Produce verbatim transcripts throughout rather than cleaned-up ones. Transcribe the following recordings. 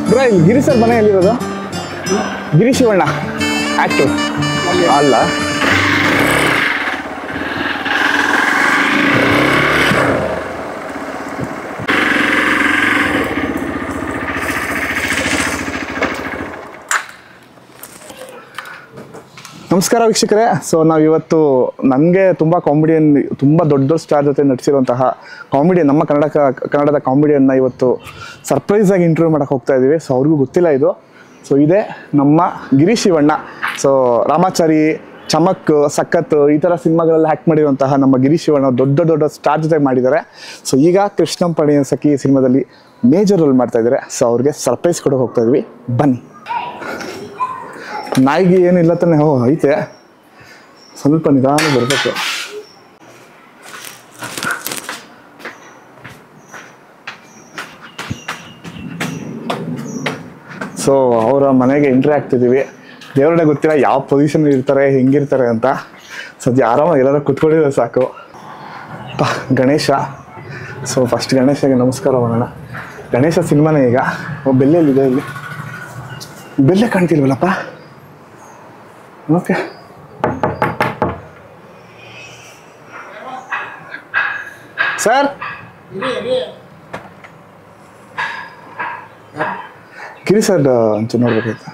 Bro ಇಲ್ಲಿ ಗಿರಿ sir ಮನೆ ಎಲ್ಲಿರೋದು? ಗಿರಿ ಶಿವಣ್ಣ ಆಕ್ಟರ್ ಅಲ್ಲ. ನಮಸ್ಕಾರ ವೀಕ್ಷಕರೇ. ಸೊ ನಾವಿವತ್ತು ನನಗೆ ತುಂಬ ಕಾಮಿಡಿಯನ್, ತುಂಬ ದೊಡ್ಡ ದೊಡ್ಡ ಸ್ಟಾರ್ ಜೊತೆ ನಟಿಸಿರುವಂತಹ ಕಾಮಿಡಿಯನ್, ನಮ್ಮ ಕನ್ನಡ ಕನ್ನಡದ ಕಾಮಿಡಿಯನ್ನ ಇವತ್ತು ಸರ್ಪ್ರೈಸಾಗಿ ಇಂಟರ್ವ್ಯೂ ಮಾಡೋಕ್ಕೆ ಹೋಗ್ತಾ ಇದ್ದೀವಿ. ಸೊ ಅವ್ರಿಗೂ ಗೊತ್ತಿಲ್ಲ ಇದು. ಸೊ ಇದೇ ನಮ್ಮ ಗಿರಿ ಶಿವಣ್ಣ. ಸೊ ರಾಮಾಚಾರಿ, ಚಮಕ್, ಸಖತ್ ಈ ಥರ ಸಿನಿಮಾಗಳಲ್ಲಿ ಆ್ಯಕ್ಟ್ ಮಾಡಿರುವಂತಹ ನಮ್ಮ ಗಿರಿ ಶಿವಣ್ಣ ದೊಡ್ಡ ದೊಡ್ಡ ಸ್ಟಾರ್ ಜೊತೆ ಮಾಡಿದ್ದಾರೆ. ಸೊ ಈಗ ಕೃಷ್ಣಂ ಪಣಿಯ ಸಖಿ ಸಿನಿಮಾದಲ್ಲಿ ಮೇಜರ್ ರೋಲ್ ಮಾಡ್ತಾ ಇದ್ದಾರೆ. ಸೊ ಅವ್ರಿಗೆ ಸರ್ಪ್ರೈಸ್ ಕೊಡೋಕೆ ಹೋಗ್ತಾ ಇದ್ವಿ, ಬನ್ನಿ. ನಾಯಿಗೆ ಏನಿಲ್ಲ ತಾನೆ? ಹೋ ಐತೆ, ಸ್ವಲ್ಪ ನಿಧಾನ ಬರಬೇಕು. ಸೊ ಅವರ ಮನೆಗೆ ಎಂಟ್ರಿ ಆಗ್ತಿದ್ದೀವಿ. ದೇವ್ರನ್ನೇ ಗೊತ್ತಿಲ್ಲ ಯಾವ ಪೊಸಿಷನ್ ಇರ್ತಾರೆ, ಹೆಂಗಿರ್ತಾರೆ ಅಂತ. ಸದ್ಯ ಆರಾಮಾಗಿ ಎಲ್ಲರೂ ಕುತ್ಕೊಂಡಿದ್ರೆ ಸಾಕು. ಗಣೇಶ. ಸೊ ಫಸ್ಟ್ ಗಣೇಶಗೆ ನಮಸ್ಕಾರ ಮಾಡೋಣ. ಗಣೇಶ ಸಿನಿಮಾನೇ ಈಗ. ಬೆಲ್ಲೆಲ್ಲಿದೆ? ಇಲ್ಲಿ ಬೆಲ್ಲೆ ಕಾಣ್ತಿಲ್ವಲ್ಲಪ್ಪ. ಓಕೆ, ಸರ್ ಗಿರಿ ಸರ್ ಒಂಚೂರು ನೋಡ್ಬೇಕಾಯ್ತು.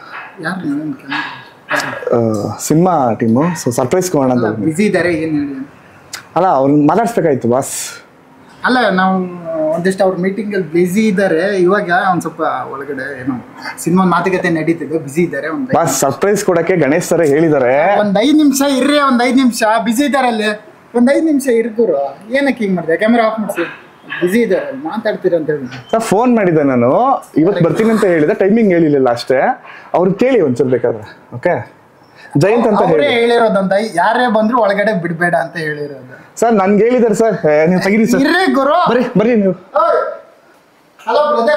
ಸಿನಿಮಾ ಟೀಮು. ಸೊ ಸರ್ಪ್ರೈಸ್ ಕೊಡೋಣ ಅಂತ. ಬಿಸಿ ಇದ್ದಾರೆ ಏನು ಹೇಳಿ? ಅಲ್ಲ, ಅವ್ರನ್ನ ಮಾತಾಡ್ಸ್ಬೇಕಾಯ್ತು ಬಾಸ್. ಅಲ್ಲ, ನಾವು ಒಂದಿಷ್ಟು ಅವ್ರ ಮೀಟಿಂಗಲ್ಲಿ ಬ್ಯುಸಿ ಇದ್ದಾರೆ. ಇವಾಗ ಒಂದು ಸ್ವಲ್ಪ ಒಳಗಡೆ ಏನೋ ಸಿನಿಮಾ ಮಾತುಕತೆ ನಡೀತಿದೆ, ಬಿಸಿ ಇದ್ದಾರೆ. ಒಂದು ಬಾಸ್ ಸರ್ಪ್ರೈಸ್ ಕೊಡಕ್ಕೆ ಗಣೇಶ್ ಸರ್ ಹೇಳಿದ್ದಾರೆ. ಒಂದ್ ಐದು ನಿಮಿಷ ಇರ್ರಿ, ಒಂದ್ ಐದು ನಿಮಿಷ ಬಿಸಿ ಇದ್ದಾರೆ ಅಲ್ಲಿ. ಒಂದ್ ಐದು ನಿಮಿಷ ಇರ್ಕೂರು. ಏನಕ್ಕೆ ಹಿಂಗೆ ಮಾಡಿದೆ? ಕ್ಯಾಮೆರಾ ಆಫ್ ಮಾಡಿಸಿ. ಬಿಸಿ ಇದ್ದಾರೆ, ಮಾತಾಡ್ತೀರ ಅಂತ ಹೇಳಿ ಸರ್ ಫೋನ್ ಮಾಡಿದ್ದೆ ನಾನು. ಇವತ್ತು ಬರ್ತೀನಿ ಅಂತ ಹೇಳಿದೆ, ಟೈಮಿಂಗ್ ಹೇಳಿಲ್ಲ ಅಷ್ಟೇ. ಅವ್ರಿಗೆ ಕೇಳಿ ಒಂಚೂರು ಬೇಕಾದ್ರೆ. ಓಕೆ, ಜಯಂತ್ ಅಂತ ಹೇಳಿ ಹೇಳಿರೋದಂತ. ಯಾರೇ ಬಂದ್ರು ಒಳಗಡೆ ಬಿಡ್ಬೇಡ ಅಂತ ಹೇಳಿರೋದು. ಸರ್ ನನ್ಗೆ ಹೇಳಿದಾರೆ ಸರ್, ನೀವು ತೆಗೀರಿ ಸರ್. ಇರ್ರಿ ಗುರು, ಬರ್ರಿ ಬರ್ರಿ ನೀವು. Hello brother.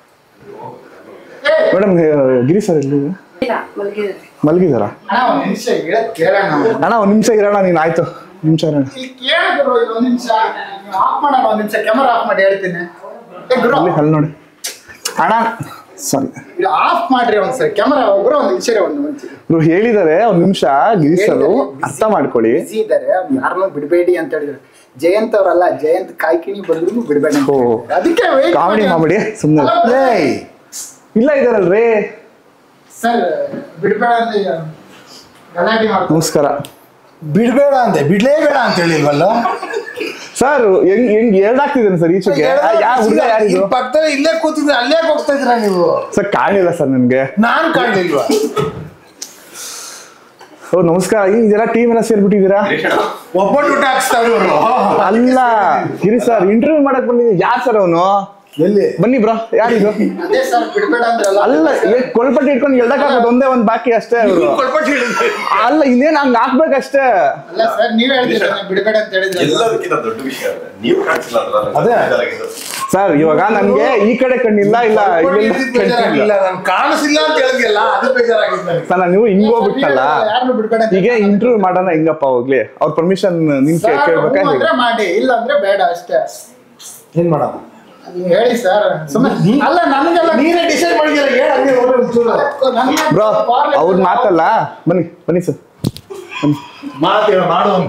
Madam Giri sir ಎಲ್ಲಿ ಮಲಗಿದಾರಾ? ಅಣ್ಣ ಒಂದ್ ನಿಮಿಷ ಹೇಳದ್ ಕೇಳೋಣ. ಅಣ್ಣ ಒಂದ್ ನಿಮಿಷ ಇರೋಣ. ನೀನ್ ಆಯ್ತು ನಿಮಿಷ ಇರೋಣ. ಇಲ್ಲಿ ಕೇಳ ಗುರು, ಇಲ್ಲಿ ಒಂದ್ ನಿಮಿಷ ಆಫ್ ಮಾಡೋಣ. ಒಂದ್ ನಿಮಿಷ ಕ್ಯಾಮರಾ ಆಫ್ ಮಾಡಿ ಹೇಳ್ತೀನಿ. ಅಲ್ಲಿ ಅಲ್ಲಿ ನೋಡಿ ಅಣ್ಣ. ಸಾರಿ, ಆಫ್ ಮಾಡ್ರಿ ಒಂದ್ಸರಿ ಕ್ಯಾಮರಾ. ಗುರು ಒಂದ್ ನಿಮಿಷ ಒಂದ್ ನಿಮಿಷ ಇವ್ರು ಹೇಳಿದಾರೆ. ಒಂದ್ ನಿಮಿಷ ಗಿರಿ ಸರ್ ಅರ್ಥ ಮಾಡ್ಕೊಳ್ಳಿ. ಬಿಸಿ ಇದ್ದಾರೆ, ಯಾರನ್ನೂ ಬಿಡಬೇಡಿ ಅಂತ ಹೇಳಿದ್ರು. ಜಯಂತ್ ಅವರಲ್ಲ, ಜಯಂತ್ ಕಾಯ್ಕಿಣಿ ಬಂದ್ರು ಬಿಡಬೇಡ. ಅದಕ್ಕೆ ಕಾಮಿಡಿ ಕಾಮಿಡಿ ಸುಮ್ಮನೆ ಇಲ್ಲ ಇದಾರಲ್ರಿ ಸರ್. ಬಿಡಬೇಡ ಅಂತ ಗಲಾಟೆ ಮಾಡ್ತಾರೆ. ನಮಸ್ಕಾರ. ಬಿಡ್ಬೇಡ ಅಂತೆ, ಬಿಡ್ಲೇಬೇಡ ಅಂತ ಹೇಳಿಲ್ವಲ್ಲ ಸರ್. ಹೆಂಗ್ ಹೆಂಗ್ ಎರಡಾಗ್ತಿದ್ದೇನೆ ಸರ್ ಈಚೆಗೆ. ಯಾರು ಹುಡುಗ ಯಾರಿದು? ಪಕ್ಕದಲ್ಲಿ ಇಲ್ಲೇ ಕೂತಿದ್ರೆ ಅಲ್ಲೇ ಹೋಗ್ತಾ ಇದ್ರ ನೀವು? ಸರ್ ಕಾಣಿಲ್ಲ ಸರ್ ನನ್ಗೆ. ನಾನ್ ಕಾಣ್ಲಿಲ್ವಾ? ಓ ನಮಸ್ಕಾರ. ಇದೆಲ್ಲ ಟೀಮ್ ಎಲ್ಲ ಸೇರ್ಬಿಟ್ಟಿದ್ದೀರಾ? ಒಬ್ಬಟ್ಟು ಊಟ ಹಾಕ್ಸ್ತಾವ್ರಿ ಅವರು. ಅಲ್ಲ ಗಿರಿ ಸರ್, ಇಂಟರ್ವ್ಯೂ ಮಾಡಕ್ ಬಂದಿದ್ದೀನಿ. ಯಾರು ಸರ್ ಅವನು? ಎಲ್ಲಿ? ಬನ್ನಿ ಬ್ರೋ. ಯಾರಿದು? ಅದೇ ಸರ್, ಬಿಡಬೇಡ ಅಂದ್ರಲ್ಲ. ಅಲ್ಲ, ಕೊಳ್ಪಟ್ಟಿ ಇಟ್ಕೊಂಡು ಎಳ್ದಕ್ಕಾಗೋದು ಒಂದೇ ಒಂದ್ ಬಾಕಿ ಅಷ್ಟೇ. ಅಲ್ಲ, ಇನ್ನೇನ್ ಹಂಗ ಹಾಕ್ಬೇಕಷ್ಟೇ. ಅಲ್ಲ ಸರ್, ನೀವ್ ಹೇಳ್ತೀರ ಬಿಡಬೇಡ ಅಂತ ಹೇಳಿದ್ರೆ ಎಲ್ಲದಕ್ಕಿಂತ ದೊಡ್ಡ ವಿಷಯ ನೀವು ಕಾಣಿಸಿಲ್ಲ. ಸರ್ ಇವಾಗ ನನ್ಗೆ ಈ ಕಡೆ ಕಣ್ಣಿಲ್ಲ, ಇಲ್ಲ ಇಲ್ಲ ನಾನು ಕಾಣಿಸಿಲ್ಲ ಅಂತ ಹೇಳಿದ್ಯಲ್ಲ, ಅದು ಬೇಜಾರಾಗಿತ್ತು ಸರ್. ನೀವು ಹಿಂಗ್ ಹೋಗ್ಬಿಟ್ಟಲ್ಲ. ಯಾರನ್ನು ಬಿಡಬೇಡ ಅಂತ ಈಗ ಇಂಟರ್ವ್ಯೂ ಮಾಡೋಣ ಹಿಂಗಪ್ಪ, ಹೋಗ್ಲಿ. ಅವ್ರ ಪರ್ಮಿಷನ್ ನಿಮ್ ಕೇಳ್ಬೇಕಾ? ಮಾಡಿ, ಇಲ್ಲ ಅಂದ್ರೆ ಬೇಡ ಅಷ್ಟೇ. ಏನ್ ಮಾಡೋಣ ಹೇಳಿ ಸರ್. ಸುಮ್ಮನೆ ಅಲ್ಲ, ನನಗೆಲ್ಲ ನೀವೇ ಡಿಸೈಡ್ ಮಾಡಿದ್ದೀರ. ಹೇಳ ಹಂಗೆ ಹೋದ್ರೆ ಒಂಚೂರು ಬ್ರೋ. ಅವ್ರ ಮಾತಲ್ಲ. ಬನ್ನಿ ಬನ್ನಿ ಸರ್, ಬನ್ನಿ. ಮಾತೇವ ಮಾಡು ಅಂತ.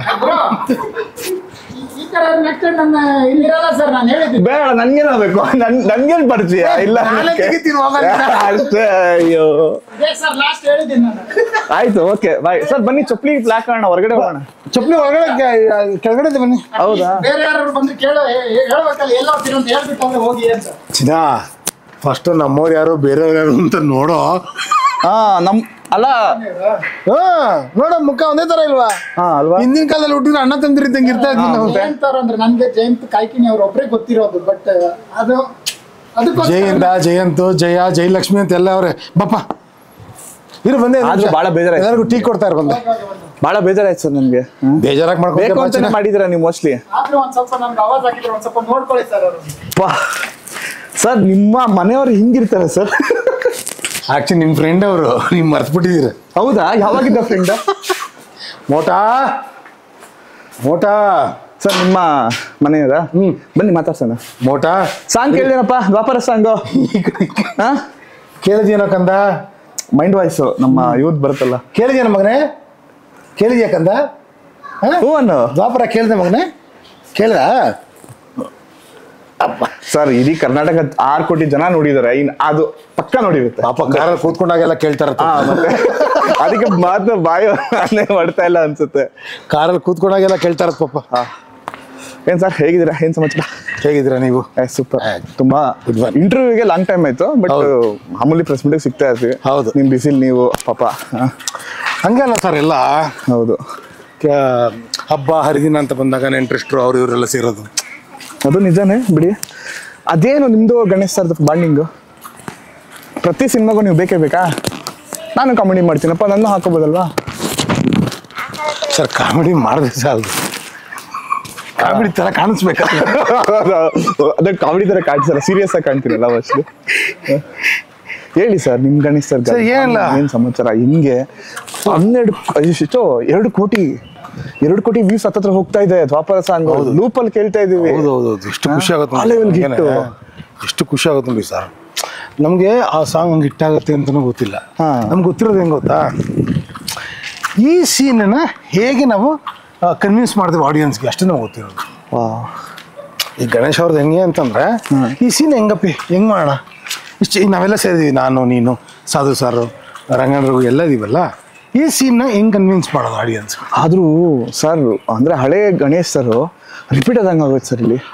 ಈ ತರ ನೆಕ್ಸ್ಟ್ ನನ್ನ ಇಲ್ಲಿರಲ್ಲ ಸರ್. ನಾನು ಹೇಳಿದ್ದೀನಿ ಬೇಡ, ನನ್ಗೇನ್ ಆಗ್ಬೇಕು? ನನ್ ನನ್ಗೇನ್ ಪರಿಚಯ ಇಲ್ಲ ಅಷ್ಟೇ. ಅಯ್ಯೋ ಸರ್, ಲಾಸ್ಟ್ ಹೇಳಿದ್ದೀನಿ ನಾನು. ಆಯ್ತು, ಓಕೆ ಬಾಯ್ ಸರ್. ಬನ್ನಿ ಚಪ್ಪಲಿ ಬ್ಲಾಕ್ ಆಗೋಣ, ಹೊರಗಡೆ ಹೋಗೋಣ. ಚಪ್ಪಲಿ ಹೊರಗಡೆ ಕೆಳಗಡೆ ಬನ್ನಿ. ಹೌದಾ? ಬೇರೆ ಯಾರು ಬಂದ್ರೆ ಕೇಳ ಹೇಳ್ಬೇಕಲ್ಲ, ಎಲ್ಲ ಹೋಗ್ತೀರ ಅಂತ ಹೇಳ್ಬಿಟ್ಟು ಹೋಗಿ ಅಂತ. ಚಿನ್ನ ಫಸ್ಟ್ ನಮ್ಮವ್ರು ಯಾರು ಬೇರೆಯವ್ರು ಯಾರು ಅಂತ ನೋಡೋ. ಹಾ ನಮ್ ಅಲ್ಲ. ಹಾ ನೋಡ, ಮುಖ ಒಂದೇ ತರ ಇಲ್ವಾ? ಹಾ ಅಲ್ವಾ? ಹಿಂದಿನ ಕಾಲದಲ್ಲಿ ಹುಟ್ಟಿದ್ರೆ ಅಣ್ಣ ತಂದಿರಿದ್ದಂಗೆ ಇರ್ತಾ ಇದ್ವಿ ನಾವು. ಜಯಂತ್ ಅವ್ರು ಅಂದ್ರೆ ನನ್ಗೆ ಜಯಂತ್ ಕಾಯ್ಕಿಣಿ ಅವ್ರು ಒಬ್ಬರೇ ಗೊತ್ತಿರೋದು. ಬಟ್ ಅದು ಅದಕ್ಕೆ ಜಯಂತ, ಜಯಂತು, ಜಯ, ಜಯಲಕ್ಷ್ಮಿ ಅಂತ ಎಲ್ಲ ಅವ್ರೆ. ಬಪ್ಪ ಇರು ಬಂದೆ. ಬಹಳ ಬೇಜಾರಾಯ್ತು. ಎಲ್ಲರಿಗೂ ಟೀ ಕೊಡ್ತಾರೆ ಬಂದೆ. ಬಹಳ ಬೇಜಾರಾಯ್ತು ಸರ್ ನನ್ಗೆ. ಬೇಜಾರಾಗಿ ಮಾಡ್ಕೊಂಡು ಮಾಡಿದಿರ ನೀವು ಮೋಸ್ಟ್ಲಿ. ಆದ್ರೂ ಒಂದ್ ಸ್ವಲ್ಪ ನಮ್ಗೆ ಅವಾಜ್ ಹಾಕಿದ್ರೆ ಒಂದ್ ಸ್ವಲ್ಪ ನೋಡ್ಕೊಳ್ಳಿ ಸರ್ ಅವರು. ಸರ್ ನಿಮ್ಮ ಮನೆಯವ್ರು ಹಿಂಗಿರ್ತಾರೆ ಸರ್. ಆಕ್ಚುಲಿ ನಿಮ್ ಫ್ರೆಂಡ್ ಅವರು, ನಿಮ್ ಮರ್ತ್ಬಿಟ್ಟಿದ್ದೀರ. ಹೌದಾ? ಯಾವಾಗಿದ್ದ ಫ್ರೆಂಡ್? ಮೋಟಾ ಮೋಟಾ ಸರ್ ನಿಮ್ಮ ಮನೆಯವರ? ಹ್ಮ್ ಬನ್ನಿ ಮಾತಾಡ್ಸೋಣ. ಮೋಟಾ ಸಾಂಗ್ ಕೇಳಿದೇನಪ್ಪ? ದ್ವಾಪರ ಸಾಂಗು. ಕೇಳಿದ್ಯೇನೋ ಕಂದ? ಮೈಂಡ್ ವಾಯ್ಸ್ ನಮ್ಮ ಯೂತ್ ಬರುತ್ತಲ್ಲ. ಕೇಳಿದ್ಯೇನ ಮಗನೇ? ಕೇಳಿದ್ಯಾ ಕಂದ? ಹ್ಞೂ ಅನ್ನು ದ್ವಾಪರ ಕೇಳಿದೆ ಮಗನೇ? ಕೇಳ್ದ? ಸರ್ ಇಡೀ ಕರ್ನಾಟಕ ಆರು ಕೋಟಿ ಜನ ನೋಡಿದಾರೆ, ಇನ್ ಅದು ಪಕ್ಕ ನೋಡಿರುತ್ತೆ. ಪಾಪ ಕಾರಲ್ಲಿ ಕೂತ್ಕೊಂಡಾಗೆಲ್ಲ ಕೇಳ್ತಾರ. ಹಾ, ಮತ್ತೆ ಅದಕ್ಕೆ ಮಾತು ಬಾಯಿ ಮಾಡ್ತಾ ಇಲ್ಲ ಅನ್ಸುತ್ತೆ. ಕಾರಲ್ಲಿ ಕೂತ್ಕೊಂಡಾಗೆಲ್ಲ ಕೇಳ್ತಾರ ಪಾಪ. ಹಾ, ಏನ್ ಸರ್ ಹೇಗಿದ್ದೀರಾ? ಏನ್ ಸಮಾಚಾರ? ಹೇಗಿದ್ದೀರಾ ನೀವು? ಸೂಪರ್. ತುಂಬಾ ಇಂಟರ್ವ್ಯೂಗೆ ಲಾಂಗ್ ಟೈಮ್ ಆಯ್ತು, ಬಟ್ ಮಾಮೂಲಿ ಪ್ರೆಸ್ ಮೀಟಿಗೆ ಸಿಗ್ತಾ ಇರ್ತೀವಿ. ಹೌದು. ನಿಮ್ ಬಿಸಿಲ್ ನೀವು ಪಾಪ. ಹಂಗಲ್ಲ ಸರ್, ಎಲ್ಲ ಹೌದು. ಹಬ್ಬ ಹರಿದಿನ ಅಂತ ಬಂದಾಗ ನೆಂಟ್ರೆಸ್ಟ್ರು ಅವ್ರು ಇವರೆಲ್ಲ ಸೇರೋದು. ಅದು ನಿಜಾನೇ ಬಿಡಿ. ಅದೇನು ನಿಮ್ದು ಗಣೇಶ್ ಸರ್ದು ಬಾಂಡಿಂಗು? ಪ್ರತಿ ಸಿನಿಮಾಗೂ ನೀವು ಬೇಕೇ ಬೇಕಾ? ನಾನು ಕಾಮಿಡಿ ಮಾಡ್ತೀನಪ್ಪ, ನನ್ನ ಹಾಕೋಬೋದಲ್ವಾ? ಸರ್ ಕಾಮಿಡಿ ಮಾಡಿದ್ರೆ ಸಾಲದು, ಕಾಮಿಡಿ ತರ ಕಾಣಿಸ್ಬೇಕಾ? ಅದೇ ಕಾಮಿಡಿ ತರ ಕಾಣಿಸಲ್ಲ, ಸೀರಿಯಸ್ ಆಗಿ ಕಾಣ್ತೀರಲ್ಲ ಅಷ್ಟು. ಹೇಳಿ ಸರ್, ನಿಮ್ ಗಣೇಶ್ ಸರ್ ಏನಿಲ್ಲ, ಏನ್ ಸಮಾಚಾರ? ಹಿಂಗೆ ಹನ್ನೆರಡು ಎಷ್ಟು ಎರಡು ಕೋಟಿ ಎರಡು ಕೋಟಿ ವ್ಯೂಸ್ ಹತ್ತತ್ರ ಹೋಗ್ತಾ ಇದೆ. ದ್ವಾಪರ ಸಾಂಗ್ ಲೂಪ್ ಅಲ್ಲಿ ಕೇಳ್ತಾ ಇದೀವಿ. ಹೌದೌದು, ಎಷ್ಟು ಖುಷಿ ಆಗುತ್ತೆ, ಎಷ್ಟು ಖುಷಿ ಆಗುತ್ತೆ ನೋಡಿ ಸರ್. ನಮ್ಗೆ ಆ ಸಾಂಗ್ ಹಂಗೆ ಹಿಟ್ಟಾಗುತ್ತೆ ಅಂತನೂ ಗೊತ್ತಿಲ್ಲ. ನಮ್ಗೆ ಗೊತ್ತಿರೋದು ಹೆಂಗ್ ಗೊತ್ತಾ, ಈ ಸೀನನ್ನ ಹೇಗೆ ನಾವು ಕನ್ವಿನ್ಸ್ ಮಾಡ್ತೀವಿ ಆಡಿಯನ್ಸ್ಗೆ, ಅಷ್ಟೇ ನಮ್ಗೆ ಗೊತ್ತಿರೋದು. ಈ ಗಣೇಶ್ ಅವ್ರದ್ದು ಹೆಂಗೆ ಅಂತಂದ್ರೆ, ಈ ಸೀನ್ ಹೆಂಗಪ್ಪಿ ಹೆಂಗ್ ಮಾಡೋಣ, ಇಷ್ಟು ಈಗ ನಾವೆಲ್ಲ ಸೇರಿದೀವಿ, ನಾನು ನೀನು ಸಾಧು ಸಾರು ರಂಗಣ್ಣರು ಎಲ್ಲ ಇದೀವಲ್ಲ, ಈ ಸೀನ್ ಹೆಂಗ್ ಕನ್ವಿನ್ಸ್ ಮಾಡೋದು ಆಡಿಯನ್ಸ್? ಆದ್ರೂ ಸರ್ ಅಂದ್ರೆ ಹಳೆ ಗಣೇಶ್ ಸರ್ ರಿಪೀಟ್ ಆದಂಗ ಆಗುತ್ತೆ ಸರ್. ಇಲ್ಲಿ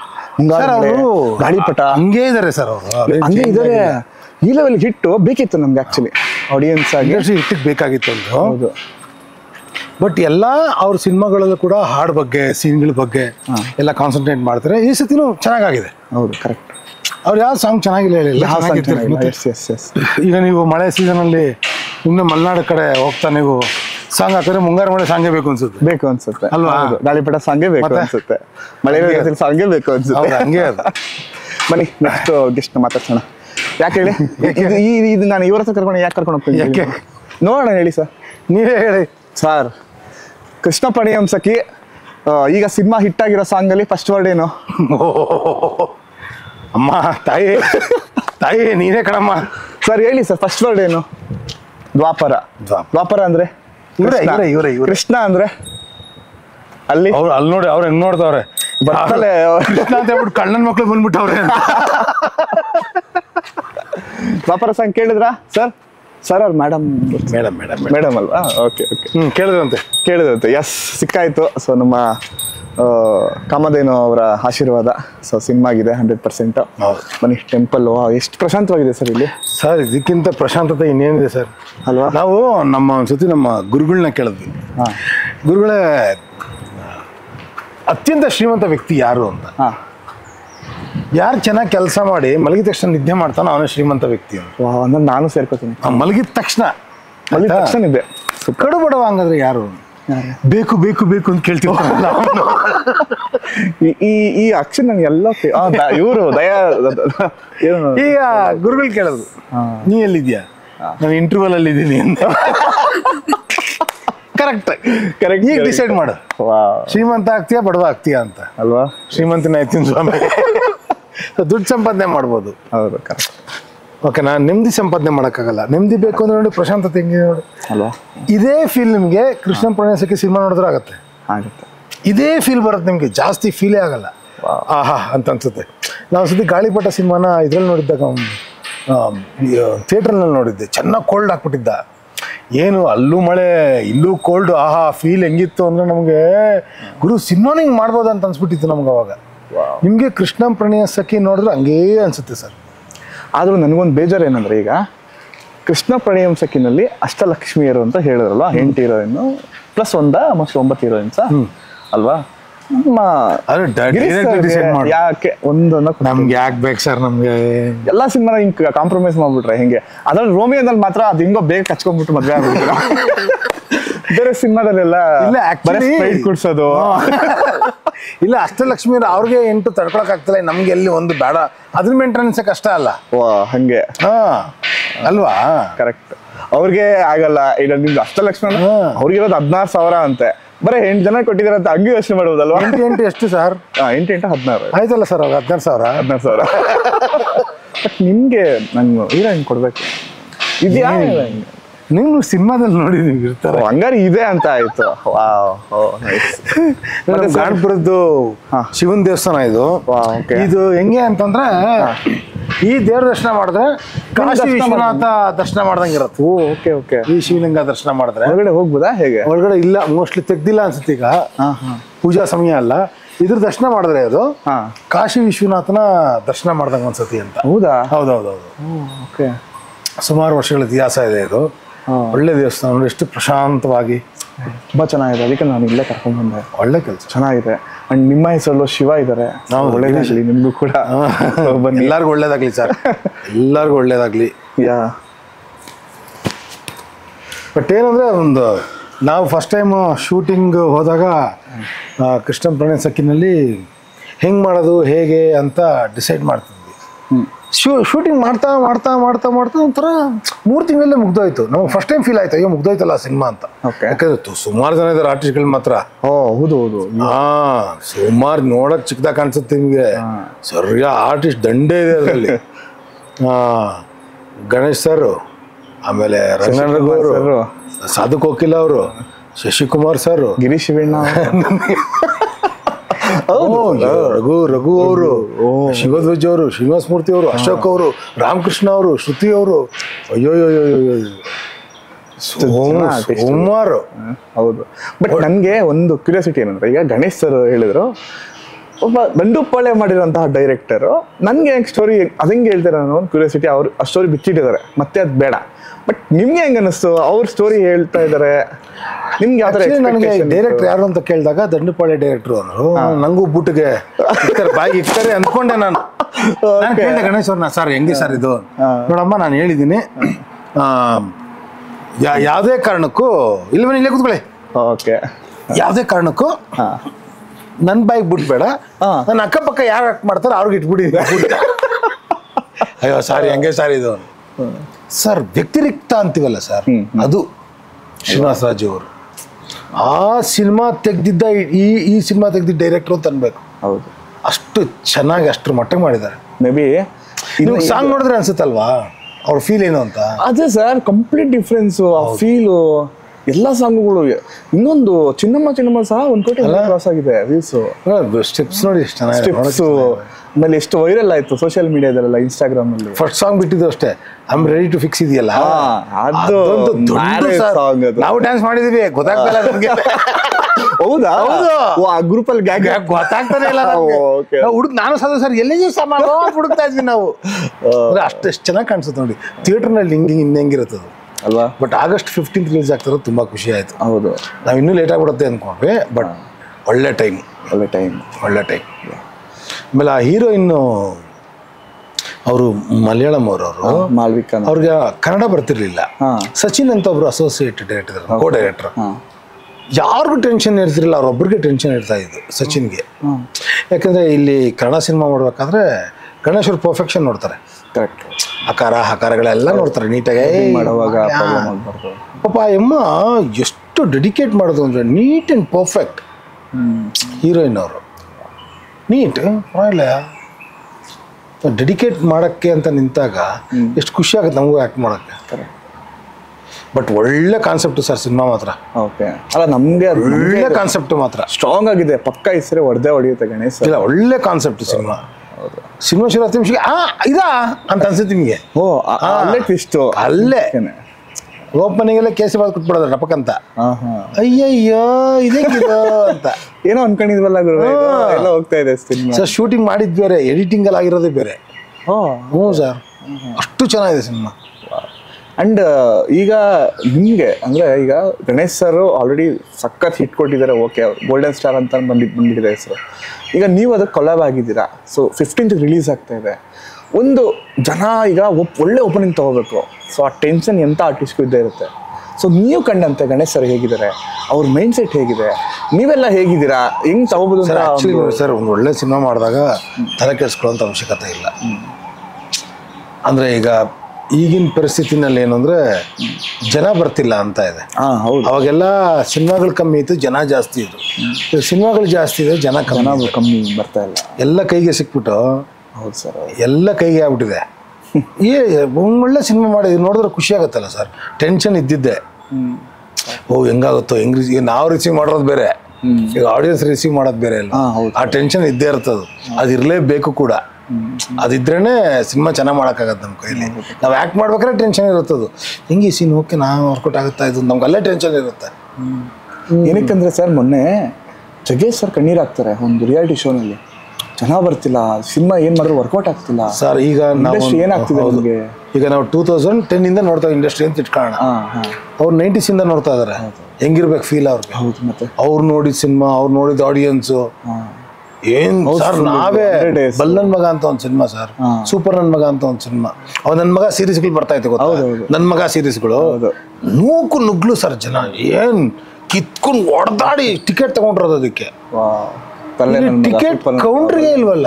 ಗಾಳಿಪಟ ಹಂಗೇ ಇದಾರೆ ಸರ್, ಅವರು ಹಂಗೆ ಇದಾರೆ. ಈ ಲೆವೆಲ್ ಹಿಟ್ಟು ಬೇಕಿತ್ತು ನಮ್ಗೆ ಆಕ್ಚುಲಿ, ಆಡಿಯನ್ಸ್ ಆಗಿ ಹಿಟ್ಟಿಗೆ ಬೇಕಾಗಿತ್ತು ಒಂದು. ಹೌದು. ಬಟ್ ಎಲ್ಲ ಅವ್ರ ಸಿನಿಮಾಗಳಲ್ಲೂ ಕೂಡ ಹಾಡ್ ಬಗ್ಗೆ, ಸೀನ್ಗಳ ಬಗ್ಗೆ ಎಲ್ಲ ಕಾನ್ಸಂಟ್ರೇಟ್ ಮಾಡ್ತಾರೆ. ಈ ಸತಿನೂ ಚೆನ್ನಾಗಿದೆ. ಹೌದು, ಕರೆಕ್ಟ್. ಅವ್ರು ಯಾವ ಸಾಂಗ್ ಚೆನ್ನಾಗಿಲ್ಲ ಹೇಳಿಲ್ಲ. ಈಗ ನೀವು ಮಳೆ ಸೀಸನ್ ಅಲ್ಲಿ ಇನ್ನು ಮಲೆನಾಡು ಕಡೆ ಹೋಗ್ತಾ ನೀವು ಸಾಂಗ್ ಹಾಕಿದ್ರೆ ಮುಂಗಾರು ಮಳೆ ಸಾಂಗೇ ಬೇಕು ಅನ್ಸುತ್ತೆ. ಬೇಕು ಅನ್ಸುತ್ತೆ ಅಲ್ವಾ? ಗಾಳಿಪಟ ಸಾಂಗೇ ಬೇಕು ಅನ್ಸುತ್ತೆ, ಮಳೆ ಸಾಂಗೇ ಬೇಕು ಅನ್ಸುತ್ತೆ. ಹಂಗೆ ಅದು. ಬನ್ನಿ ನೆಕ್ಸ್ಟ್ ಗೆಸ್ಟ್ ಮಾತಾಡ್ಸೋಣ. ಯಾಕೆ ಹೇಳಿ, ಇದು ನಾನು ಇವ್ರ ಹತ್ರ ಕರ್ಕೊಂಡು ಯಾಕೆ ಕರ್ಕೊಂಡು ಹೋಗ್ತೀನಿ? ಯಾಕೆ ನೋಡೋಣ, ಹೇಳಿ ಸರ್, ನೀವೇ ಹೇಳಿ ಸರ್. ಕೃಷ್ಣ ಪ್ರಣಯಂ ಸಖಿ ಈಗ ಸಿನಿಮಾ ಹಿಟ್ ಆಗಿರೋ ಸಾಂಗ್ ಅಲ್ಲಿ ಫಸ್ಟ್ ವರ್ಡ್ ಏನು? ಅಮ್ಮ ತಾಯಿ ತಾಯಿ ನೀನೇ ಕಣಮ್ಮ. ಸರ್ ಹೇಳಿ ಸರ್, ಫಸ್ಟ್ ವರ್ಡ್ ಏನು? ದ್ವಾಪರ. ದ್ವಾಪರ ಅಂದ್ರೆ ಕೃಷ್ಣ ಅಂದ್ರೆ ಅಲ್ಲಿ ಅವ್ರು ಅಲ್ಲಿ ನೋಡಿ ಅವ್ರು ಹೆಂಗ್ ನೋಡ್ತಾವ್ರೆ, ಬರ್ತಲೆ ಕೃಷ್ಣ ಅಂತ ಹೇಳ್ಬಿಟ್ಟು ಕಳ್ಳನ್ ಮಕ್ಳು ಬಂದ್ಬಿಟ್ಟವ್ರೆ. ದ್ವಾಪರ ಸಾಂಗ್ ಕೇಳಿದ್ರಾ ಸರ್? ಸರ್ ಅವ್ರು ಮೇಡಮ್ ಮೇಡಮ್ ಮೇಡಮ್ ಮೇಡಮ್ ಅಲ್ವಾ? ಓಕೆ ಓಕೆ, ಹ್ಮ್ ಕೇಳಿದ್ರಂತೆ ಕೇಳಿದಂತೆ. ಎಸ್, ಸಿಕ್ಕಾಯ್ತು. ಸೊ ನಮ್ಮ ಕಾಮಧೇನು ಅವರ ಆಶೀರ್ವಾದ. ಸೊ ಸಿನಿಮಾಗಿದೆ ಹಂಡ್ರೆಡ್ ಪರ್ಸೆಂಟ್. ಬನ್ನಿ, ಟೆಂಪಲ್ ಎಷ್ಟು ಪ್ರಶಾಂತವಾಗಿದೆ ಸರ್ ಇಲ್ಲಿ. ಸರ್ ಇದಕ್ಕಿಂತ ಪ್ರಶಾಂತತೆ ಇನ್ನೇನಿದೆ ಸರ್, ಅಲ್ವಾ? ನಾವು ನಮ್ಮ ಒಂದ್ಸತಿ ನಮ್ಮ ಗುರುಗಳನ್ನ ಕೇಳಿದ್ವಿ, ಗುರುಗಳೇ ಅತ್ಯಂತ ಶ್ರೀಮಂತ ವ್ಯಕ್ತಿ ಯಾರು ಅಂತ. ಯಾರು ಚೆನ್ನಾಗಿ ಕೆಲಸ ಮಾಡಿ ಮಲಗಿದ ತಕ್ಷಣ ನಿದ್ದೆ ಮಾಡ್ತಾನೋ ಅವನೇ ಶ್ರೀಮಂತ ವ್ಯಕ್ತಿ ಅಂತ. ಅಂದ್ರೆ ನಾನು ಸೇರ್ಕೋತೀನಿ. ಮಲಗಿದ ತಕ್ಷಣ ಮಲಗಿದ ತಕ್ಷಣ ಇದೆ. ಕಡು ಬಡವ ಹಂಗಾದ್ರೆ ಯಾರು? ಬೇಕು ಬೇಕು ಬೇಕು ಅಂತ ಕೇಳ್ತೀವಿ. ಈ ಈ ಅಕ್ಷರ ನಂಗೆ ಎಲ್ಲ ಇವರು ದಯಾ. ಈಗ ಗುರುಗಳು ಕೇಳೋದು, ನೀ ಎಲ್ಲಿದ್ಯಾ? ನಾನು ಇಂಟರ್ವಲ್ ಅಲ್ಲಿ ಇದ್ದೀನಿ ಅಂತ. Correct correct. ಈಗ ಡಿಸೈಡ್ ಮಾಡು, ಶ್ರೀಮಂತ ಆಗ್ತೀಯಾ ಬಡವ ಆಗ್ತೀಯಾ ಅಂತ, ಅಲ್ವಾ? ಶ್ರೀಮಂತನ ಆಯ್ತೀನಿ ಸ್ವಾಮಿ. ದುಡ್ಡು ಸಂಪಾದನೆ ಮಾಡ್ಬೋದು. ಹೌದು, ಕರೆಕ್ಟ್. ಓಕೆ, ನಾನು ನೆಮ್ಮದಿ ಸಂಪಾದನೆ ಮಾಡೋಕ್ಕಾಗಲ್ಲ. ನೆಮ್ಮದಿ ಬೇಕು ಅಂದ್ರೆ ನೋಡಿ ಪ್ರಶಾಂತತೆ ಹೆಂಗಿದೆ ನೋಡಿ, ಅಲ್ವಾ? ಇದೇ ಫೀಲ್ ನಿಮಗೆ ಕೃಷ್ಣ ಪ್ರಣಯ ಸಖಿ ಸಿನಿಮಾ ನೋಡಿದ್ರೆ ಆಗುತ್ತೆ. ಆಗುತ್ತೆ, ಇದೇ ಫೀಲ್ ಬರುತ್ತೆ ನಿಮಗೆ, ಜಾಸ್ತಿ ಫೀಲೇ ಆಗಲ್ಲ. ಆಹಾ ಅಂತ ಅನ್ಸುತ್ತೆ. ನಾವು ಸತಿ ಗಾಳಿಪಟ ಸಿನಿಮಾನ ಇದ್ರಲ್ಲಿ ನೋಡಿದ್ದಾಗ ಥಿಯೇಟ್ರಲ್ಲಿ ನೋಡಿದ್ದೆ. ಚೆನ್ನಾಗಿ ಕೋಲ್ಡ್ ಹಾಕ್ಬಿಟ್ಟಿದ್ದ, ಏನು ಅಲ್ಲೂ ಮಳೆ ಇಲ್ಲೂ ಕೋಲ್ಡ್. ಆಹಾ ಫೀಲ್ ಹೆಂಗಿತ್ತು ಅಂದ್ರೆ ನಮಗೆ ಗುರು ಸಿನಿಮಾನ ಹಿಂಗೆ ಮಾಡ್ಬೋದು ಅಂತ ಅನ್ಸ್ಬಿಟ್ಟಿತ್ತು ನಮ್ಗೆ ಅವಾಗ. ನಿಮಗೆ ಕೃಷ್ಣ ಪ್ರಣಯ ಸಖಿ ನೋಡಿದ್ರೆ ಹಂಗೇ ಅನ್ಸುತ್ತೆ ಸರ್. ಆದ್ರೂ ನನಗೊಂದು ಬೇಜಾರು ಏನಂದ್ರೆ, ಈಗ ಕೃಷ್ಣ ಪ್ರಣಯಂ ಸಖಿನಲ್ಲಿ ಅಷ್ಟಲಕ್ಷ್ಮಿಯರು ಅಂತ ಹೇಳಿದ್ರಲ್ವಾ, ಎಂಟು ಹೀರೋಯಿನ್ ಪ್ಲಸ್ ಒಂದ ಮೋಸ್ಟ್ ಒಂಬತ್ತು ಹೀರೋಯಿನ್ಸ್ ಅಲ್ವಾ? ನಮ್ಮ ಯಾಕೆ ಒಂದೊಂದ ನಮ್ಗೆ ಯಾಕೆ ಬೇಕು ಸರ್? ನಮ್ಗೆ ಎಲ್ಲಾ ಸಿನಿಮಾ ಹಿಂಗ್ ಕಾಂಪ್ರಮೈಸ್ ಮಾಡ್ಬಿಟ್ರೆ ಹೆಂಗೆ? ಅದ್ರಲ್ಲಿ ರೋಮಿಯೋದಲ್ಲಿ ಮಾತ್ರ ಅದು ಹಿಂಗೋ ಬೇಗ ಕಚ್ಕೊಂಡ್ಬಿಟ್ಟು ಮದ್ವೆ ಆಗ್ಬಿಟ್ರೆ, ಬೇರೆ ಸಿನಿಮಾದಲ್ಲೆಲ್ಲ ಕುಡ್ಸೋದು. ಇಲ್ಲ, ಅಷ್ಟಲಕ್ಷ್ಮಿ ಅವ್ರಿಗೆ ಎಂಟು ತಡ್ಕೊಳಕ್ ಆಗ್ತಿಲ್ಲ, ನಮ್ಗೆ ಎಲ್ಲಿ ಒಂದು ಬೇಡ, ಅದ್ರ ಮೇಂಟೆನೆನ್ಸ್ ಕಷ್ಟ ಅಲ್ಲ. ವಾ, ಹಂಗೆ ಹಾ ಅಲ್ವಾ? ಕರೆಕ್ಟ್. ಅವ್ರಿಗೆ ಆಗಲ್ಲ. ಈಗ ನಿಮ್ದು ಅಷ್ಟಲಕ್ಷ್ಮಿ ಅವ್ರಿಗಿರೋದು ಹದಿನಾರು ಸಾವಿರ ಅಂತೆ, ಬರೀ ಎಂಟು ಜನ ಕೊಟ್ಟಿದಾರೆ ಅಂತ ಹಂಗೆ ಯೋಚನೆ ಮಾಡ್ಬೋದಲ್ವಾ? ಎಂಟು ಎಂಟು ಎಷ್ಟು ಸರ್? ಎಂಟು ಎಂಟು ಹದಿನಾರು ಆಯ್ತಲ್ಲ ಸರ್, ಅವ್ರು ಹದಿನಾರು ಸಾವಿರ ಹದಿನಾರು ಸಾವಿರ ಬಟ್ ನಿಮ್ಗೆ ನಂಗೆ ಹೀರೋಯಿನ್ ಕೊಡ್ಬೇಕು. ಇದೆಯಾ ನೀವು ಸಿನಿಮಾದಲ್ಲಿ ನೋಡಿ ನೀವು ಇರ್ತಾರೆ. ಹಂಗಾರೆ ಇದೆ ಅಂತ ಆಯ್ತು. ಮತ್ತೆ ಗಾಣಪುರದ್ದು ಶಿವನ್ ದೇವಸ್ಥಾನ ಇದು. ಇದು ಹೆಂಗೆ ಅಂತಂದ್ರೆ ಈ ದೇವ್ರ ದರ್ಶನ ಮಾಡಿದ್ರೆ ಕಾಶಿ ವಿಶ್ವನಾಥ ದರ್ಶನ ಮಾಡ್ದಂಗೆ ಇರುತ್ತೆ. Okay okay. ಈ ಶಿವಲಿಂಗ ದರ್ಶನ ಮಾಡಿದ್ರೆ ಒಳಗಡೆ ಹೋಗ್ಬೋದಾ ಹೇಗೆ? ಒಳಗಡೆ ಇಲ್ಲ, ಮೋಸ್ಟ್ಲಿ ತೆಗ್ದಿಲ್ಲ ಅನ್ಸುತ್ತೆ ಈಗ, ಪೂಜಾ ಸಮಯ ಅಲ್ಲ. ಇದ್ರ ದರ್ಶನ ಮಾಡಿದ್ರೆ ಅದು ಕಾಶಿ ವಿಶ್ವನಾಥನ ದರ್ಶನ ಮಾಡ್ದಂಗೆ ಅನ್ಸತಿ ಅಂತ. ಹೌದಾ? ಹೌದೌದೌದು. ಓಕೆ. ಸುಮಾರು ವರ್ಷಗಳ ಇತಿಹಾಸ ಇದೆ ಇದು. ಒಳ್ಳೆ ದೇವಸ್ಥಾನ ನೋಡಿ, ಎಷ್ಟು ಪ್ರಶಾಂತವಾಗಿ ತುಂಬಾ ಚೆನ್ನಾಗಿದೆ. ಅದಕ್ಕೆ ನಾನು ಇಲ್ಲೇ ಕರ್ಕೊಂಡ್ ಬಂದೆ. ಒಳ್ಳೆ ಕೆಲಸ, ಚೆನ್ನಾಗಿದೆ. ಅಂಡ್ ನಿಮ್ಮ ಹೆಸರಲ್ಲೂ ಶಿವ ಇದ್ದಾರೆ. ಒಳ್ಳೇದಾಗ್ಲಿ ನಿಮ್ಗೂ ಕೂಡ. ಬನ್ನಿ, ಎಲ್ಲರಿಗೂ ಒಳ್ಳೇದಾಗ್ಲಿ ಸರ್, ಎಲ್ಲರಿಗೂ ಒಳ್ಳೇದಾಗ್ಲಿ. ಯಾ ಬಟ್ ಏನಂದ್ರೆ ಒಂದು ನಾವು ಫಸ್ಟ್ ಟೈಮ್ ಶೂಟಿಂಗ್ ಹೋದಾಗ ಕೃಷ್ಣ ಪ್ರಣಯ ಸಕ್ಕಿನಲ್ಲಿ ಹೆಂಗೆ ಮಾಡೋದು ಹೇಗೆ ಅಂತ ಡಿಸೈಡ್ ಮಾಡ್ತಿದ್ವಿ. ಶೂ ಶೂಟಿಂಗ್ ಮಾಡ್ತಾ ಮಾಡ್ತಾ ಮಾಡ್ತಾ ಮಾಡ್ತಾ ಒಂಥರ ಮೂರು ತಿಂಗಳಲ್ಲೇ ಮುಗ್ದೋಯ್ತು. ನಮಗೆ ಫಸ್ಟ್ ಟೈಮ್ ಫೀಲ್ ಆಯ್ತು, ಅಯ್ಯೋ ಮುಗ್ದೋಯ್ತಲ್ಲ ಸಿನಿಮಾ ಅಂತ. ಯಾಕಂದ್ರೆ ಸುಮಾರು ಜನ ಇದ್ದಾರೆ ಆರ್ಟಿಸ್ಟ್ಗಳು ಮಾತ್ರ. ಓ ಹೌದು ಹೌದು. ಹಾ, ಸುಮಾರು ನೋಡಕ್ ಚಿಕ್ಕದಾಗ ಕಾಣಿಸುತ್ತೆ ನಿಮಗೆ, ಸರಿಯ ಆರ್ಟಿಸ್ಟ್ ದಂಡೇ ಇದೆ ಅದರಲ್ಲಿ. ಹಾ, ಗಣೇಶ್ ಸರ್, ಆಮೇಲೆ ರಂಗಣ್ಣ ಅವರು, ಸಾಧು ಕೋಕಿಲ ಅವರು, ಶಶಿಕುಮಾರ್ ಸರ್, ಗಿರೀಶ್ ಶಿವಣ್ಣ, ರಘು ರಘು ಅವರು, ಶಿವಧ್ವಜ್ ಅವರು, ಶ್ರೀನಿವಾಸ ಮೂರ್ತಿ ಅವರು, ಅಶೋಕ್ ಅವರು, ರಾಮಕೃಷ್ಣ ಅವರು, ಶ್ರುತಿ ಅವರು, ಅಯ್ಯೋಯ್ಯೋಯ್ಯೋ ಸುಮಾರು. ಹೌದು. ಬಟ್ ನನಗೆ ಒಂದು ಕ್ಯೂರಿಯಾಸಿಟಿ ಏನಂದ್ರೆ, ಈಗ ಗಣೇಶ್ ಸರ್ ಹೇಳಿದ್ರು ಒಬ್ಬ ಬಂಡುಪಾಳ್ಯ ಮಾಡಿರೋಂತಹ ಡೈರೆಕ್ಟರು, ನನಗೆ ಹೆಂಗೆ ಸ್ಟೋರಿ ಅದಂಗೆ ಹೇಳ್ತಾರೆ ಅನ್ನೋ ಒಂದು ಕ್ಯೂರಿಯಾಸಿಟಿ. ಅವ್ರು ಆ ಸ್ಟೋರಿ ಬಿಚ್ಚಿಟ್ಟಿದ್ದಾರೆ, ಮತ್ತೆ ಅದು ಬೇಡ. ಬಟ್ ನಿಮ್ಗೆ ಹೆಂಗ ಅನಿಸ್ತು ಅವ್ರ ಸ್ಟೋರಿ ಹೇಳ್ತಾ ಇದ್ದಾರೆ? ನಿಮ್ಗೆ ಯಾವ ಥರ? ನನಗೆ ಡೈರೆಕ್ಟರ್ ಯಾರು ಅಂತ ಕೇಳಿದಾಗ ದಂಡುಪಾಳ್ಯ ಡೈರೆಕ್ಟರ್ ಅವರು, ನಂಗೂ ಬೂಟಿಗೆ ಬಾಯಿ ಇರ್ತಾರೆ ಅಂದ್ಕೊಂಡೆ ನಾನು. ನಾನು ಕೇಳಿದೆ ಗಣೇಶ್ ಅವ್ರನ್ನ, ಸರ್ ಹೆಂಗೆ ಸರ್ ಇದು? ನೋಡಮ್ಮ, ನಾನು ಹೇಳಿದ್ದೀನಿ, ಯಾವುದೇ ಕಾರಣಕ್ಕೂ ಇಲ್ಲ ಮನೆ ಇಲ್ಲೇ ಕೂತ್ಕೊಳ್ಳಿ, ಓಕೆ, ಯಾವುದೇ ಕಾರಣಕ್ಕೂ ನನ್ನ ಬಾಯಿಗೆ ಬಿಟ್ಬೇಡ, ನನ್ನ ಅಕ್ಕಪಕ್ಕ ಯಾರು ಆಕ್ಟ್ ಮಾಡ್ತಾರೆ ಅವ್ರಿಗೆ ಇಟ್ಬಿಡಿ. ಅಯ್ಯೋ ಸಾರಿ, ಹೆಂಗೆ ಸರ್ ಇದು? ಸರ್ ವ್ಯಕ್ತಿರಿಕ್ತ ಅಂತೀವಲ್ಲ ಸರ್, ಅದು ಶ್ರೀನಿವಾಸ ರಾಜು ಅವರು. ಆ ಸಿನಿಮಾ ತೆಗ್ದಿದ್ದ ಈ ಈ ಸಿನಿಮಾ ತೆಗ್ದಿದ್ದ ಡೈರೆಕ್ಟರ್ ಅಂತ ಅನ್ಬೇಕು. ಹೌದು, ಅಷ್ಟು ಚೆನ್ನಾಗಿ ಅಷ್ಟರ ಮಟ್ಟಿಗೆ ಮಾಡಿದ್ದಾರೆ. ಮೇ ಬಿ ನಿಮ್ಗೆ ಸಾಂಗ್ ನೋಡಿದ್ರೆ ಅನ್ಸುತ್ತಲ್ವಾ ಅವ್ರ ಫೀಲ್ ಏನು ಅಂತ? ಅದೇ ಸರ್, ಕಂಪ್ಲೀಟ್ ಡಿಫ್ರೆನ್ಸು ಆ ಫೀಲು. ಎಲ್ಲ ಸಾಂಗುಗಳು. ಇನ್ನೊಂದು ಚಿನ್ನಮ್ಮ ಚಿನ್ನಮ್ಮ ಸಹ ಒಂದ್ ಕೋಟಿ ಕ್ರಾಸ್ ಆಗಿದೆ ವ್ಯೂಸು. ಸ್ಟೆಪ್ಸ್ ನೋಡಿ ಎಷ್ಟು ಚೆನ್ನಾಗಿದೆ. ಆಮೇಲೆ ಎಷ್ಟು ವೈರಲ್ ಆಯ್ತು ಸೋಷಿಯಲ್ ಮೀಡಿಯಾದಲ್ಲೆಲ್ಲ, ಇನ್ಸ್ಟಾಗ್ರಾಮ್ ಅಲ್ಲಿ. ಫಸ್ಟ್ ಸಾಂಗ್ ಬಿಟ್ಟಿದ್ದು ಅಷ್ಟೇ, I am ready to fix ಇದೆಯಲ್ಲ, ಅದು ನಾವು ಡ್ಯಾನ್ಸ್ ಮಾಡಿದೀವಿ, ಗೊತ್ತಾಗ್ತಲ್ಲ ನಮ್ಗೆ. ಹೌದಾ? ಆ ಗ್ರೂಪ್ ಅಲ್ಲಿ ಗ್ಯಾಗ್ ಗೊತ್ತಾಗ್ತಾನೆ ಇಲ್ಲ. ಹುಡುಕ್ ನಾನು ಸದ ಸರ್ ಎಲ್ಲಿಗೆ ಸಾಮಾನು ಹುಡುಕ್ತಾ ಇದ್ವಿ ನಾವು. ಅಷ್ಟೆಷ್ಟು ಚೆನ್ನಾಗಿ ಕಾಣಿಸುತ್ತೆ ನೋಡಿ ಥಿಯೇಟರ್ ನಲ್ಲಿ. ಹಿಂಗೆ ಹಿಂಗೆ ಹೆಂಗಿರುತ್ತದು ಅಲ್ವಾ? ಬಟ್ ಆಗಸ್ಟ್ ಫಿಫ್ಟೀನ್ ರಿಲೀಸ್ ಆಗ್ತಿರೋ ತುಂಬಾ ಖುಷಿ ಆಯ್ತು. ಹೌದು, ನಾವು ಇನ್ನೂ ಲೇಟ್ ಆಗ್ಬಿಡುತ್ತೆ ಅನ್ಕೊಂಡ್ವಿ, ಬಟ್ ಒಳ್ಳೆ ಟೈಮ್, ಒಳ್ಳೆ ಟೈಮ್, ಒಳ್ಳೆ ಟೈಮ್. ಆಮೇಲೆ ಆ ಹೀರೋಯಿನ್ನು ಅವರು ಮಲಯಾಳಂ ಅವರವರು, ಮಾಲ್ವಿಕಾ, ಅವ್ರಿಗೆ ಕನ್ನಡ ಬರ್ತಿರ್ಲಿಲ್ಲ. ಸಚಿನ್ ಅಂತ ಒಬ್ರು ಅಸೋಸಿಯೇಟ್ ಡೈರೆಕ್ಟರ್, ಕೋ ಡೈರೆಕ್ಟರ್. ಯಾರಿಗೂ ಟೆನ್ಷನ್ ಇರ್ತಿರಲಿಲ್ಲ, ಅವ್ರೊಬ್ರಿಗೆ ಟೆನ್ಷನ್ ಇರ್ತಾ ಇದ್ದು ಸಚಿನ್ಗೆ. ಯಾಕಂದ್ರೆ ಇಲ್ಲಿ ಕನ್ನಡ ಸಿನಿಮಾ ಮಾಡ್ಬೇಕಾದ್ರೆ ಗಣೇಶ್ ಅವ್ರು ಪರ್ಫೆಕ್ಷನ್ ನೋಡ್ತಾರೆ. ಕರೆಕ್ಟ್. ಆಕಾರ ಹಕಾರಗಳೆಲ್ಲ ನೋಡ್ತಾರೆ ನೀಟಾಗಿ ಮಾಡುವಾಗ. ಪಾಪ ಎಮ್ಮ ಎಷ್ಟು ಡೆಡಿಕೇಟ್ ಮಾಡೋದು ಅಂದ್ರೆ ನೀಟ್ ಆ್ಯಂಡ್ ಪರ್ಫೆಕ್ಟ್. ಹೀರೋಯಿನ್ ಅವರು ನೀಟ್ ಪರವಾಗಿಲ್ಲ, ಡೆಡಿಕೇಟ್ ಮಾಡೋಕ್ಕೆ ಅಂತ ನಿಂತಾಗ ಎಷ್ಟು ಖುಷಿ ಆಗುತ್ತೆ ನಮಗೂ ಆ್ಯಕ್ಟ್ ಮಾಡೋಕ್ಕೆ. ಬಟ್ ಒಳ್ಳೆ ಕಾನ್ಸೆಪ್ಟ್ ಸರ್ ಸಿನಿಮಾ ಮಾತ್ರ. ಓಕೆ, ಅಲ್ಲ ನಮಗೆ ಒಳ್ಳೆ ಕಾನ್ಸೆಪ್ಟ್ ಮಾತ್ರ ಸ್ಟ್ರಾಂಗ್ ಆಗಿದೆ. ಪಕ್ಕ ಹೆಸರೇ ಹೊಡೆದೇ ಹೊಡೆಯುತ್ತೆ ಗಣೇಶ್. ಇಲ್ಲ, ಒಳ್ಳೆ ಕಾನ್ಸೆಪ್ಟ್ ಸಿನಿಮಾ. ಸಿನಿಮಾ ಶುರು ಹತ್ತು ನಿಮಿಷಕ್ಕೆ ಆ ಇದಾ ಅಂತ ಅನ್ಸುತ್ತೆ ನಿಮಗೆ. ಓ, ಅಲ್ಲೇ ಟ್ವಿಸ್ಟ್, ಅಲ್ಲೇ ಓಪನಿಂಗೆಲ್ಲ ಕೇಸಿ ಬಾದ್ ಕೊಟ್ಬಿಡೋದು ಟಪಕ್ ಅಂತ. ಅಯ್ಯಯ್ಯೋ ಇದೇ ಅಂತ ಏನೋ ಅನ್ಕೊಂಡಿದ್ವಲ್ಲ ಗುರು, ಎಲ್ಲ ಹೋಗ್ತಾ ಇದೆ ಸಿನಿಮಾ. ಸರ್ ಶೂಟಿಂಗ್ ಮಾಡಿದ್ ಬೇರೆ, ಎಡಿಟಿಂಗ್ ಅಲ್ಲಿ ಆಗಿರೋದೇ ಬೇರೆ. ಹ್ಞೂ ಸರ್, ಅಷ್ಟು ಚೆನ್ನಾಗಿದೆ ಸಿನಿಮಾ. ಅಂಡ್ ಈಗ ನಿಮಗೆ ಅಂದರೆ ಈಗ ಗಣೇಶ್ ಸರ್ ಆಲ್ರೆಡಿ ಸಖತ್ ಹಿಟ್ ಕೊಟ್ಟಿದ್ದಾರೆ. ಓಕೆ, ಅವ್ರು ಗೋಲ್ಡನ್ ಸ್ಟಾರ್ ಅಂತ ಬಂದಿದ್ದು ಬಂದಿದೆ ಹೆಸರು. ಈಗ ನೀವು ಅದಕ್ಕೆ ಕೊಲಾಬ್ ಆಗಿದ್ದೀರಾ. ಸೊ ಫಿಫ್ಟೀನ್ತ್ ರಿಲೀಸ್ ಆಗ್ತಾ ಇದೆ. ಒಂದು ಜನ ಈಗ ಒಪ್ ಒಳ್ಳೆ ಓಪನಿಂಗ್ ತೊಗೋಬೇಕು. ಸೊ ಆ ಟೆನ್ಷನ್ ಎಂಥ ಆರ್ಟಿಸ್ಟ್ಗೂ ಇದ್ದೇ ಇರುತ್ತೆ. ಸೊ ನೀವು ಕಂಡಂತೆ ಗಣೇಶ್ ಸರ್ ಹೇಗಿದ್ದಾರೆ, ಅವ್ರ ಮೈಂಡ್ ಸೆಟ್ ಹೇಗಿದೆ, ನೀವೆಲ್ಲ ಹೇಗಿದ್ದೀರಾ, ಹೆಂಗೆ ತಗೋಬೋದು ಸರ್? ಆ್ಯಕ್ಚುಲಿ ಸರ್, ಒಂದು ಒಳ್ಳೆ ಸಿನಿಮಾ ಮಾಡಿದಾಗ ತಲೆ ಕೆಡಿಸ್ಕೊಳ್ಳೋಂಥ ಅವಶ್ಯಕತೆ ಇಲ್ಲ. ಅಂದರೆ ಈಗ ಈಗಿನ ಪರಿಸ್ಥಿತಿನಲ್ಲಿ ಏನು ಅಂದರೆ ಜನ ಬರ್ತಿಲ್ಲ ಅಂತ ಇದೆ. ಹೌದು, ಅವಾಗೆಲ್ಲ ಸಿನಿಮಾಗಳು ಕಮ್ಮಿ ಇತ್ತು, ಜನ ಜಾಸ್ತಿ ಇತ್ತು. ಸಿನಿಮಾಗಳು ಜಾಸ್ತಿ ಇದೆ, ಜನ ಕಮ್ಮಿ ಕಮ್ಮಿ ಬರ್ತಾ ಇಲ್ಲ. ಎಲ್ಲ ಕೈಗೆ ಸಿಕ್ಬಿಟ್ಟು. ಹೌದು ಸರ್, ಎಲ್ಲ ಕೈಗೆ ಆಗ್ಬಿಟ್ಟಿದೆ. ಏ ಒಳ್ಳೆ ಸಿನಿಮಾ ಮಾಡಿ ನೋಡಿದ್ರೆ ಖುಷಿ ಆಗುತ್ತಲ್ಲ ಸರ್. ಟೆನ್ಷನ್ ಇದ್ದಿದ್ದೆ, ಓ ಹೆಂಗಾಗುತ್ತೋ ಹೆಂಗ್ ಈಗ ನಾವು ರಿಸೀವ್ ಮಾಡೋದು ಬೇರೆ, ಈಗ ಆಡಿಯನ್ಸ್ ರಿಸೀವ್ ಮಾಡೋದು ಬೇರೆ ಅಲ್ಲ. ಆ ಟೆನ್ಷನ್ ಇದ್ದೇ ಇರ್ತದೆ, ಅದು ಇರಲೇಬೇಕು ಕೂಡ. ಅದಿದ್ರೇನೆ ಸಿನಿಮಾ ಚೆನ್ನಾಗಿ ಮಾಡೋಕ್ಕಾಗತ್ತೆ ನಮ್ಮ ಕೈಲಿ. ನಾವು ಆ್ಯಕ್ಟ್ ಮಾಡ್ಬೇಕಾದ್ರೆ ಟೆನ್ಷನ್ ಇರುತ್ತದು, ಹೆಂಗೆ ಈ ಸೀನ್ ಓಕೆ ನಾವು ವರ್ಕೌಟ್ ಆಗುತ್ತಾ ಇದು, ನಮ್ಗೆ ಅಲ್ಲೇ ಟೆನ್ಷನ್ ಇರುತ್ತೆ. ಏನಕ್ಕಂದ್ರೆ ಸರ್ ಮೊನ್ನೆ ಜಗ್ಗೇಶ್ ಸರ್ ಕಣ್ಣೀರು ಹಾಕ್ತಾರೆ ಒಂದು ರಿಯಾಲಿಟಿ ಶೋನಲ್ಲಿ, ಚೆನ್ನಾಗಿ ಬರ್ತಿಲ್ಲ ಸಿನಿಮಾ, ಏನು ಮಾಡಿದ್ರು ವರ್ಕೌಟ್ ಆಗ್ತಿಲ್ಲ ಸರ್. ಈಗ ನಾವು ಏನಾಗ್ತಿದೆ ನಮಗೆ, ಈಗ ನಾವು ಟೂ ತೌಸಂಡ್ ಟೆನ್ ಇಂದ ನೋಡ್ತಾ ಇಂಡಸ್ಟ್ರಿ ಅಂತ ಇಟ್ಕೊಳ್ಳೋಣ, ಅವ್ರು ನೈಂಟೀಸ್ ಇಂದ ನೋಡ್ತಾ ಇದಾರೆ, ಹೆಂಗಿರ್ಬೇಕು ಫೀಲ್ ಅವ್ರಿಗೆ. ಮತ್ತೆ ಅವ್ರು ನೋಡಿದ ಸಿನಿಮಾ, ಅವ್ರು ನೋಡಿದ ಆಡಿಯನ್ಸು ಏನ್ ಸರ್. ನಾವೇ ಬಲ್ಲನ್ ಮಗ ಅಂತ ಒಂದು ಸಿನಿಮಾ ಸರ್, ಸೂಪರ್ ನನ್ ಮಗ ಅಂತ ಒಂದು ಸಿನಿಮಾ, ಅವ್ ನನ್ ಮಗ ಸೀರೀಸ್ಗಳು ಬರ್ತಾ ಇತ್ತು ಗೊತ್ತಾ, ನನ್ ಮಗ ಸೀರೀಸ್ಗಳು ನೂಕು ನುಗ್ಲು ಸರ್. ಜನ ಏನ್ ಕಿತ್ಕೊಂಡು ಹೊಡೆದಾಡಿ ಟಿಕೆಟ್ ತಗೊಂಡಿರೋದು ಅದಕ್ಕೆ. ಟಿಕೆಟ್ ಕೌಂಟ್ರಿಗೆ ಇಲ್ವಲ್ಲ.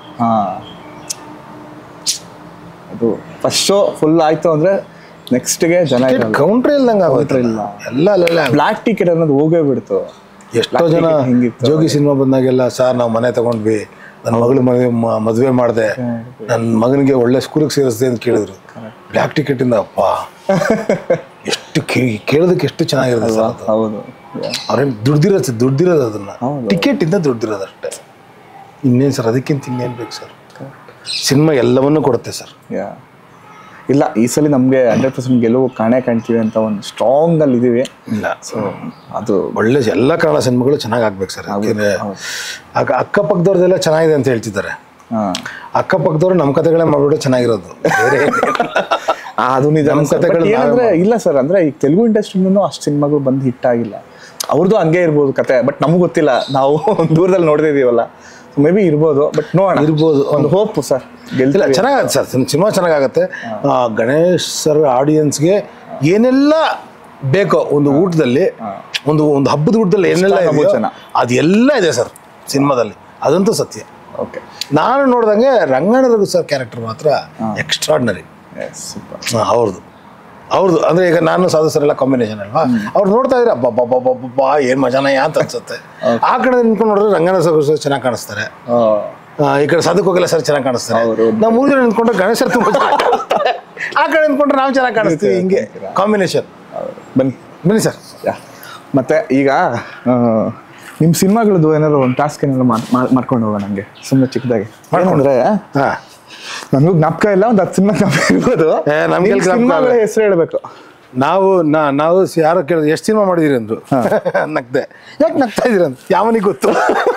ಅದು ಫಸ್ಟ್ ಶೋ ಫುಲ್ ಆಯ್ತು ಅಂದ್ರೆ ನೆಕ್ಸ್ಟ್ಗೆ ಜನ ಕೌಂಟ್ರಿ ಇಲ್ದಂಗ ಆಗೋಯ್ತು ಇಲ್ಲ, ಎಲ್ಲ ಅಲ್ಲೆಲ್ಲ ಬ್ಲ್ಯಾಕ್ ಟಿಕೆಟ್ ಅನ್ನೋದು ಹೋಗೇ ಬಿಡ್ತು. ಎಷ್ಟೋ ಜನ ಜೋಗಿ ಸಿನಿಮಾ ಬಂದಾಗೆಲ್ಲ ಸರ್ ನಾವು ಮನೆ ತಗೊಂಡ್ವಿ, ನನ್ನ ಮಗಳು ಮದುವೆ ಮದುವೆ ಮಾಡಿದೆ, ನನ್ನ ಮಗನಿಗೆ ಒಳ್ಳೆ ಸ್ಕೂಲಿಗೆ ಸೇರಿಸಿದೆ ಅಂತ ಕೇಳಿದ್ರು. ಬ್ಲ್ಯಾಕ್ ಟಿಕೆಟ್ ಇಂದ ಅಪ್ಪ ಎಷ್ಟು ಕೇಳೋದಕ್ಕೆ ಎಷ್ಟು ಚೆನ್ನಾಗಿರುತ್ತೆ ಸರ್. ಹೌದು, ಅವ್ರೇನು ದುಡ್ದಿರೋದು ದುಡ್ದಿರೋದು ಅದನ್ನ ಟಿಕೆಟ್ ಇಂದ ದುಡ್ದಿರೋದು ಅಷ್ಟೇ, ಇನ್ನೇನು ಸರ್. ಅದಕ್ಕಿಂತ ಇನ್ನೇನು ಬೇಕು ಸರ್. ಸಿನಿಮಾ ಎಲ್ಲವನ್ನೂ ಕೊಡುತ್ತೆ ಸರ್. ಇಲ್ಲ ಈ ಸಲ ನಮಗೆ ಹಂಡ್ರೆಡ್ ಪರ್ಸೆಂಟ್ ಗೆಲುವು ಕಾಣೆ ಕಾಣ್ತೀವಿ ಅಂತ ಒಂದು ಸ್ಟ್ರಾಂಗ್ ಅಲ್ಲಿ ಇದೀವಿ. ಇಲ್ಲ ಸೊ ಅದು ಒಳ್ಳೆ ಎಲ್ಲ ಕನ್ನಡ ಸಿನಿಮಾಗಳು ಚೆನ್ನಾಗಿ ಆಗ್ಬೇಕು ಸರ್. ಯಾಕೆಂದ್ರೆ ಅಕ್ಕಪಕ್ಕದವ್ರದೆಲ್ಲ ಚೆನ್ನಾಗಿದೆ ಅಂತ ಹೇಳ್ತಿದ್ದಾರೆ, ಅಕ್ಕಪಕ್ಕದವ್ರು ನಮ್ಮ ಕಥೆಗಳೇ ಮಾಡ್ಬಿಟ್ಟು ಚೆನ್ನಾಗಿರೋದು ಬೇರೆ ಅದು ನಿಜ. ನಮ್ಮ ಕಥೆಗಳು ಏನಂದ್ರೆ ಇಲ್ಲ ಸರ್, ಅಂದ್ರೆ ಈಗ ತೆಲುಗು ಇಂಡಸ್ಟ್ರಿನೂ ಅಷ್ಟು ಸಿನಿಮಾಗಳು ಬಂದು ಹಿಟ್ ಆಗಿಲ್ಲ. ಅವ್ರದ್ದು ಹಂಗೆ ಇರ್ಬೋದು ಕತೆ, ಬಟ್ ನಮ್ಗೆ ಗೊತ್ತಿಲ್ಲ, ನಾವು ದೂರದಲ್ಲಿ ನೋಡ್ತಿದೀವಲ್ಲ, ಮೇ ಬಿ ಇರ್ಬೋದು. ಬಟ್ ನೋಡೋಣ, ಇರ್ಬೋದು, ಒಂದು ಹೋಪ್ ಸರ್. ಗೆಲ್ತಿಲ್ಲ ಚೆನ್ನಾಗತ್ತೆ ಸರ್, ಸಿನಿಮಾ ಚೆನ್ನಾಗತ್ತೆ. ಗಣೇಶ್ ಸರ್ ಆಡಿಯನ್ಸ್ಗೆ ಏನೆಲ್ಲ ಬೇಕೋ ಒಂದು ಊಟದಲ್ಲಿ, ಒಂದು ಒಂದು ಹಬ್ಬದ ಊಟದಲ್ಲಿ ಏನೆಲ್ಲ ಇದೆಯೋ ಅದೆಲ್ಲ ಇದೆ ಸರ್ ಸಿನಿಮಾದಲ್ಲಿ, ಅದಂತೂ ಸತ್ಯ. ಓಕೆ, ನಾನು ನೋಡ್ದಂಗೆ ರಂಗಣ್ಣ ರಘು ಸರ್ ಕ್ಯಾರೆಕ್ಟರ್ ಮಾತ್ರ ಎಕ್ಸ್ಟ್ರಾರ್ಡಿನರಿ. ಅವ್ರದ್ದು ಅವ್ರದ್ದು ಅಂದ್ರೆ ಈಗ ನಾನು ಸಾಧು ಸರ್ ಎಲ್ಲ ಕಾಂಬಿನೇಷನ್ ಅಲ್ವಾ, ಅವ್ರು ನೋಡ್ತಾ ಇದ್ರೆ ಅಬ್ಬಬ್ಬಬ್ಬಬ್ಬಾ ಏನ್ ಮಜಾನ ಅಂತ ಅನ್ಸುತ್ತೆ. ಆ ಕಡೆ ನಿಂತ್ಕೊಂಡು ನೋಡಿದ್ರೆ ರಂಗಣ್ಣ ಸರ್ ಚೆನ್ನಾಗಿ ಕಾಣಿಸ್ತಾರೆ, ಈ ಕಡೆ ಸಾಧುಕ್ ಹೋಗಿಲ್ಲ ಸರ್ ಚೆನ್ನಾಗಿ ಕಾಣಿಸ್ತಾರೆ. ನಾವು ಮೂರು ಜನ ನಿಂತ್ಕೊಂಡ್ರೆ ಗಣೇಶ್ ಸರ್ ತುಂಬಾ ಚೆನ್ನಾಗಿ ಕಾಣಿಸ್ತಾರೆ, ಆ ಕಡೆ ನಿಂತ್ಕೊಂಡ್ರೆ ನಾವು ಚೆನ್ನಾಗಿ ಕಾಣಿಸ್ತೀವಿ. ಹಿಂಗೆ ಕಾಂಬಿನೇಷನ್. ಬನ್ನಿ ಬನ್ನಿ ಸರ್. ಮತ್ತೆ ಈಗ ನಿಮ್ಮ ಸಿನಿಮಾಗಳದ್ದು ಏನಾದ್ರು ಒಂದು ಟಾಸ್ಕ್ ಏನಾದ್ರು ಮಾಡ್ಕೊಂಡು ಹೋಗೋಣ, ನನಗೆ ಸುಮ್ಮನೆ ಚಿಕ್ಕದಾಗಿ. ಏನಂದ್ರೆ ನನಗೂ ಜ್ಞಾಪಕ ಇಲ್ಲ, ಒಂದು ಹತ್ತು ಸಿನಿಮಾ ಜ್ಞಾಪಕ ಇರ್ಬೋದು. ಸಿನಿಮಾಗಳ ಹೆಸರು ಹೇಳ್ಬೇಕು. ನಾವು ನಾವು ಯಾರೋ ಕೇಳಿದ್ರು ಎಷ್ಟು ಸಿನಿಮಾ ಮಾಡಿದಿರಿ ಅಂದ್ರು, ನಗ್ದೆ. ಯಾಕೆ ನಗ್ತಾ ಇದೀರ ಅಂತ, ಯಾವನಿಗೆ ಗೊತ್ತು.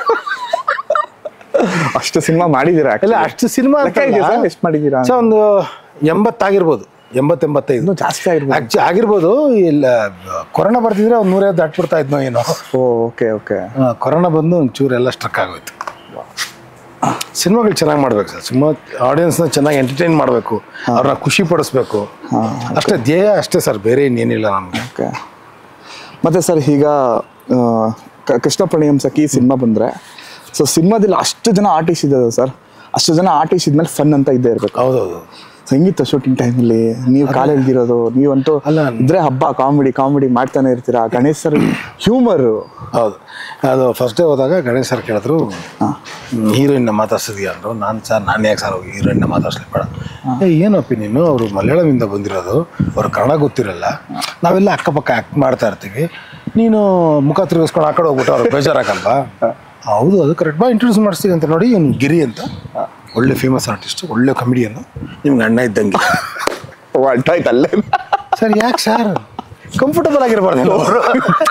ಅಷ್ಟು ಸಿನಿಮಾ ಮಾಡಿದೀರಾ? ಇಲ್ಲ, ಅಷ್ಟು ಸಿನಿಮಾ ಎಷ್ಟು ಮಾಡಿದೀರಾ? ಒಂದು ಎಂಬತ್ತಾಗಿರ್ಬೋದು, ಎಂಬತ್ತೆಂಬತ್ತೈದು ಜಾಸ್ತಿ ಆಗಿರ್ಬೋದು ಆಗಿರ್ಬೋದು. ಇಲ್ಲ ಕೊರೋನಾ ಬರ್ತಿದ್ರೆ ಒಂದು ನೂರೈವತ್ತು ದಾಟ್ಬಿಡ್ತಾ ಇದ್ನೋ ಏನೋ. ಓಕೆ ಓಕೆ ಕೊರೋನಾ ಬಂದು ಒಂಚೂರು ಎಲ್ಲ ಸ್ಟ್ರಕ್ ಆಗೋಯ್ತು. ಸಿನಿಮಾಗಳು ಚೆನ್ನಾಗಿ ಮಾಡ್ಬೇಕು ಸರ್. ಸಿನಿಮಾ ಆಡಿಯನ್ಸ್ನ ಚೆನ್ನಾಗಿ ಎಂಟರ್ಟೈನ್ ಮಾಡಬೇಕು, ಅವ್ರನ್ನ ಖುಷಿ ಪಡಿಸ್ಬೇಕು, ಅಷ್ಟೇ ಧ್ಯೇಯ ಅಷ್ಟೇ ಸರ್, ಬೇರೆ ಇನ್ನೇನಿಲ್ಲ ನಮಗೆ. ಓಕೆ. ಮತ್ತು ಸರ್ ಈಗ ಕೃಷ್ಣ ಪ್ರಣಯಂ ಸಖಿ ಸಿನಿಮಾ ಬಂದರೆ, ಸೊ ಸಿನಿಮಾದಲ್ಲಿ ಅಷ್ಟು ಜನ ಆರ್ಟಿಸ್ಟ್ ಇದ್ದಾರೆ ಸರ್, ಅಷ್ಟು ಜನ ಆರ್ಟಿಸ್ಟ್ ಇದ್ಮೇಲೆ ಫನ್ ಅಂತ ಇದ್ದೇ ಇರಬೇಕು. ಹೌದೌದು. ಸಂಗೀತ ಶೂಟಿಂಗ್ ಟೈಮಲ್ಲಿ ನೀವು ಕಾಲು ಎಳ್ದಿರೋದು, ನೀವಂತೂ ಇದ್ರೆ ಹಬ್ಬ ಕಾಮಿಡಿ ಕಾಮಿಡಿ ಮಾಡ್ತಾನೆ ಇರ್ತೀರಾ. Ganesh sir humour. ಹೌದು, ಅದು ಫಸ್ಟ್ ಡೇ ಹೋದಾಗ ಗಣೇಶ್ ಸರ್ ಕೇಳಿದ್ರು ಹೀರೋಯಿನ್ನ ಮಾತಾಡ್ಸಿದ್ಯಾ ಅಂದರು. ನಾನು ಸರ್ ನಾನು ಯಾಕೆ ಸರ್ ಹೋಗಿ ಹೀರೋಯಿನ್ನ ಮಾತಾಡ್ಸ್ಲಿ ಬೇಡ. ಏ ಏನಪ್ಪಿ ನೀನು, ಅವರು ಮಲಯಾಳಮಿಂದ ಬಂದಿರೋದು, ಅವ್ರು ಕನ್ನಡ ಗೊತ್ತಿರಲ್ಲ, ನಾವೆಲ್ಲ ಅಕ್ಕಪಕ್ಕ ಆ್ಯಕ್ಟ್ ಮಾಡ್ತಾ ಇರ್ತೀವಿ, ನೀನು ಮುಖ ತಿರುಗಿಸ್ಕೊಂಡು ಆ ಕಡೆ ಹೋಗ್ಬಿಟ್ಟು ಅವ್ರು ಬೇಜಾರಾಗಲ್ವಾ? ಹೌದು ಅದು ಕರೆಕ್ಟ್, ಬಾ ಇಂಟ್ರೊಡ್ಯೂಸ್ ಮಾಡಿಸ್ತೀವಿ ಅಂತ. ನೋಡಿ ಇವನು ಗಿರಿ ಅಂತ ಒಳ್ಳೆ ಫೇಮಸ್ ಆರ್ಟಿಸ್ಟ್, ಒಳ್ಳೆ ಕಾಮಿಡಿಯನ್ನು, ನಿಮ್ಗೆ ಅಣ್ಣ ಇದ್ದಂಗೆ. ಆಯ್ತು ಅಲ್ಲೇ ಸರ್. ಯಾಕೆ ಸರ್ ಕಂಫರ್ಟಬಲ್ ಆಗಿರ್ಬಾರ್ದು ಅವರು?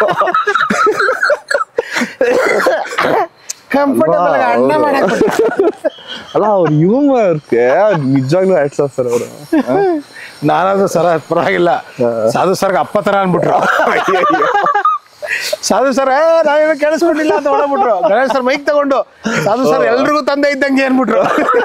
ಕಂಫರ್ಟಬಲ್ ಅಣ್ಣ ಮಾಡಕ್ ಅಲ್ಲ, ಅವ್ರ ಹ್ಯೂಮರ್ಗೆ ನಿಜವಾಗ್ಲೂ ಹ್ಯಾಟ್ಸ್ ಆಫ್ ಸರ್ ಅವರು. ನಾನಾದ್ರೂ ಸರ ಪರವಾಗಿಲ್ಲ, ಸಾಧು ಸರ್ಗೆ ಅಪ್ಪ ತರ ಅನ್ಬಿಟ್ರು. ಸಾಧು ಸರ್ ನಾವೇನು ಕೇಳಿಸ್ಕೊಂಡಿಲ್ಲ ಅಂತ ಹೊಡಬಿಟ್ರು. ಗಣೇಶ್ ಸರ್ ಮೈಕ್ ತಗೊಂಡು ಸಾಧು ಸರ್ ಎಲ್ರಿಗೂ ತಂದೆ ಇದ್ದಂಗೆ ಅನ್ಬಿಟ್ರು.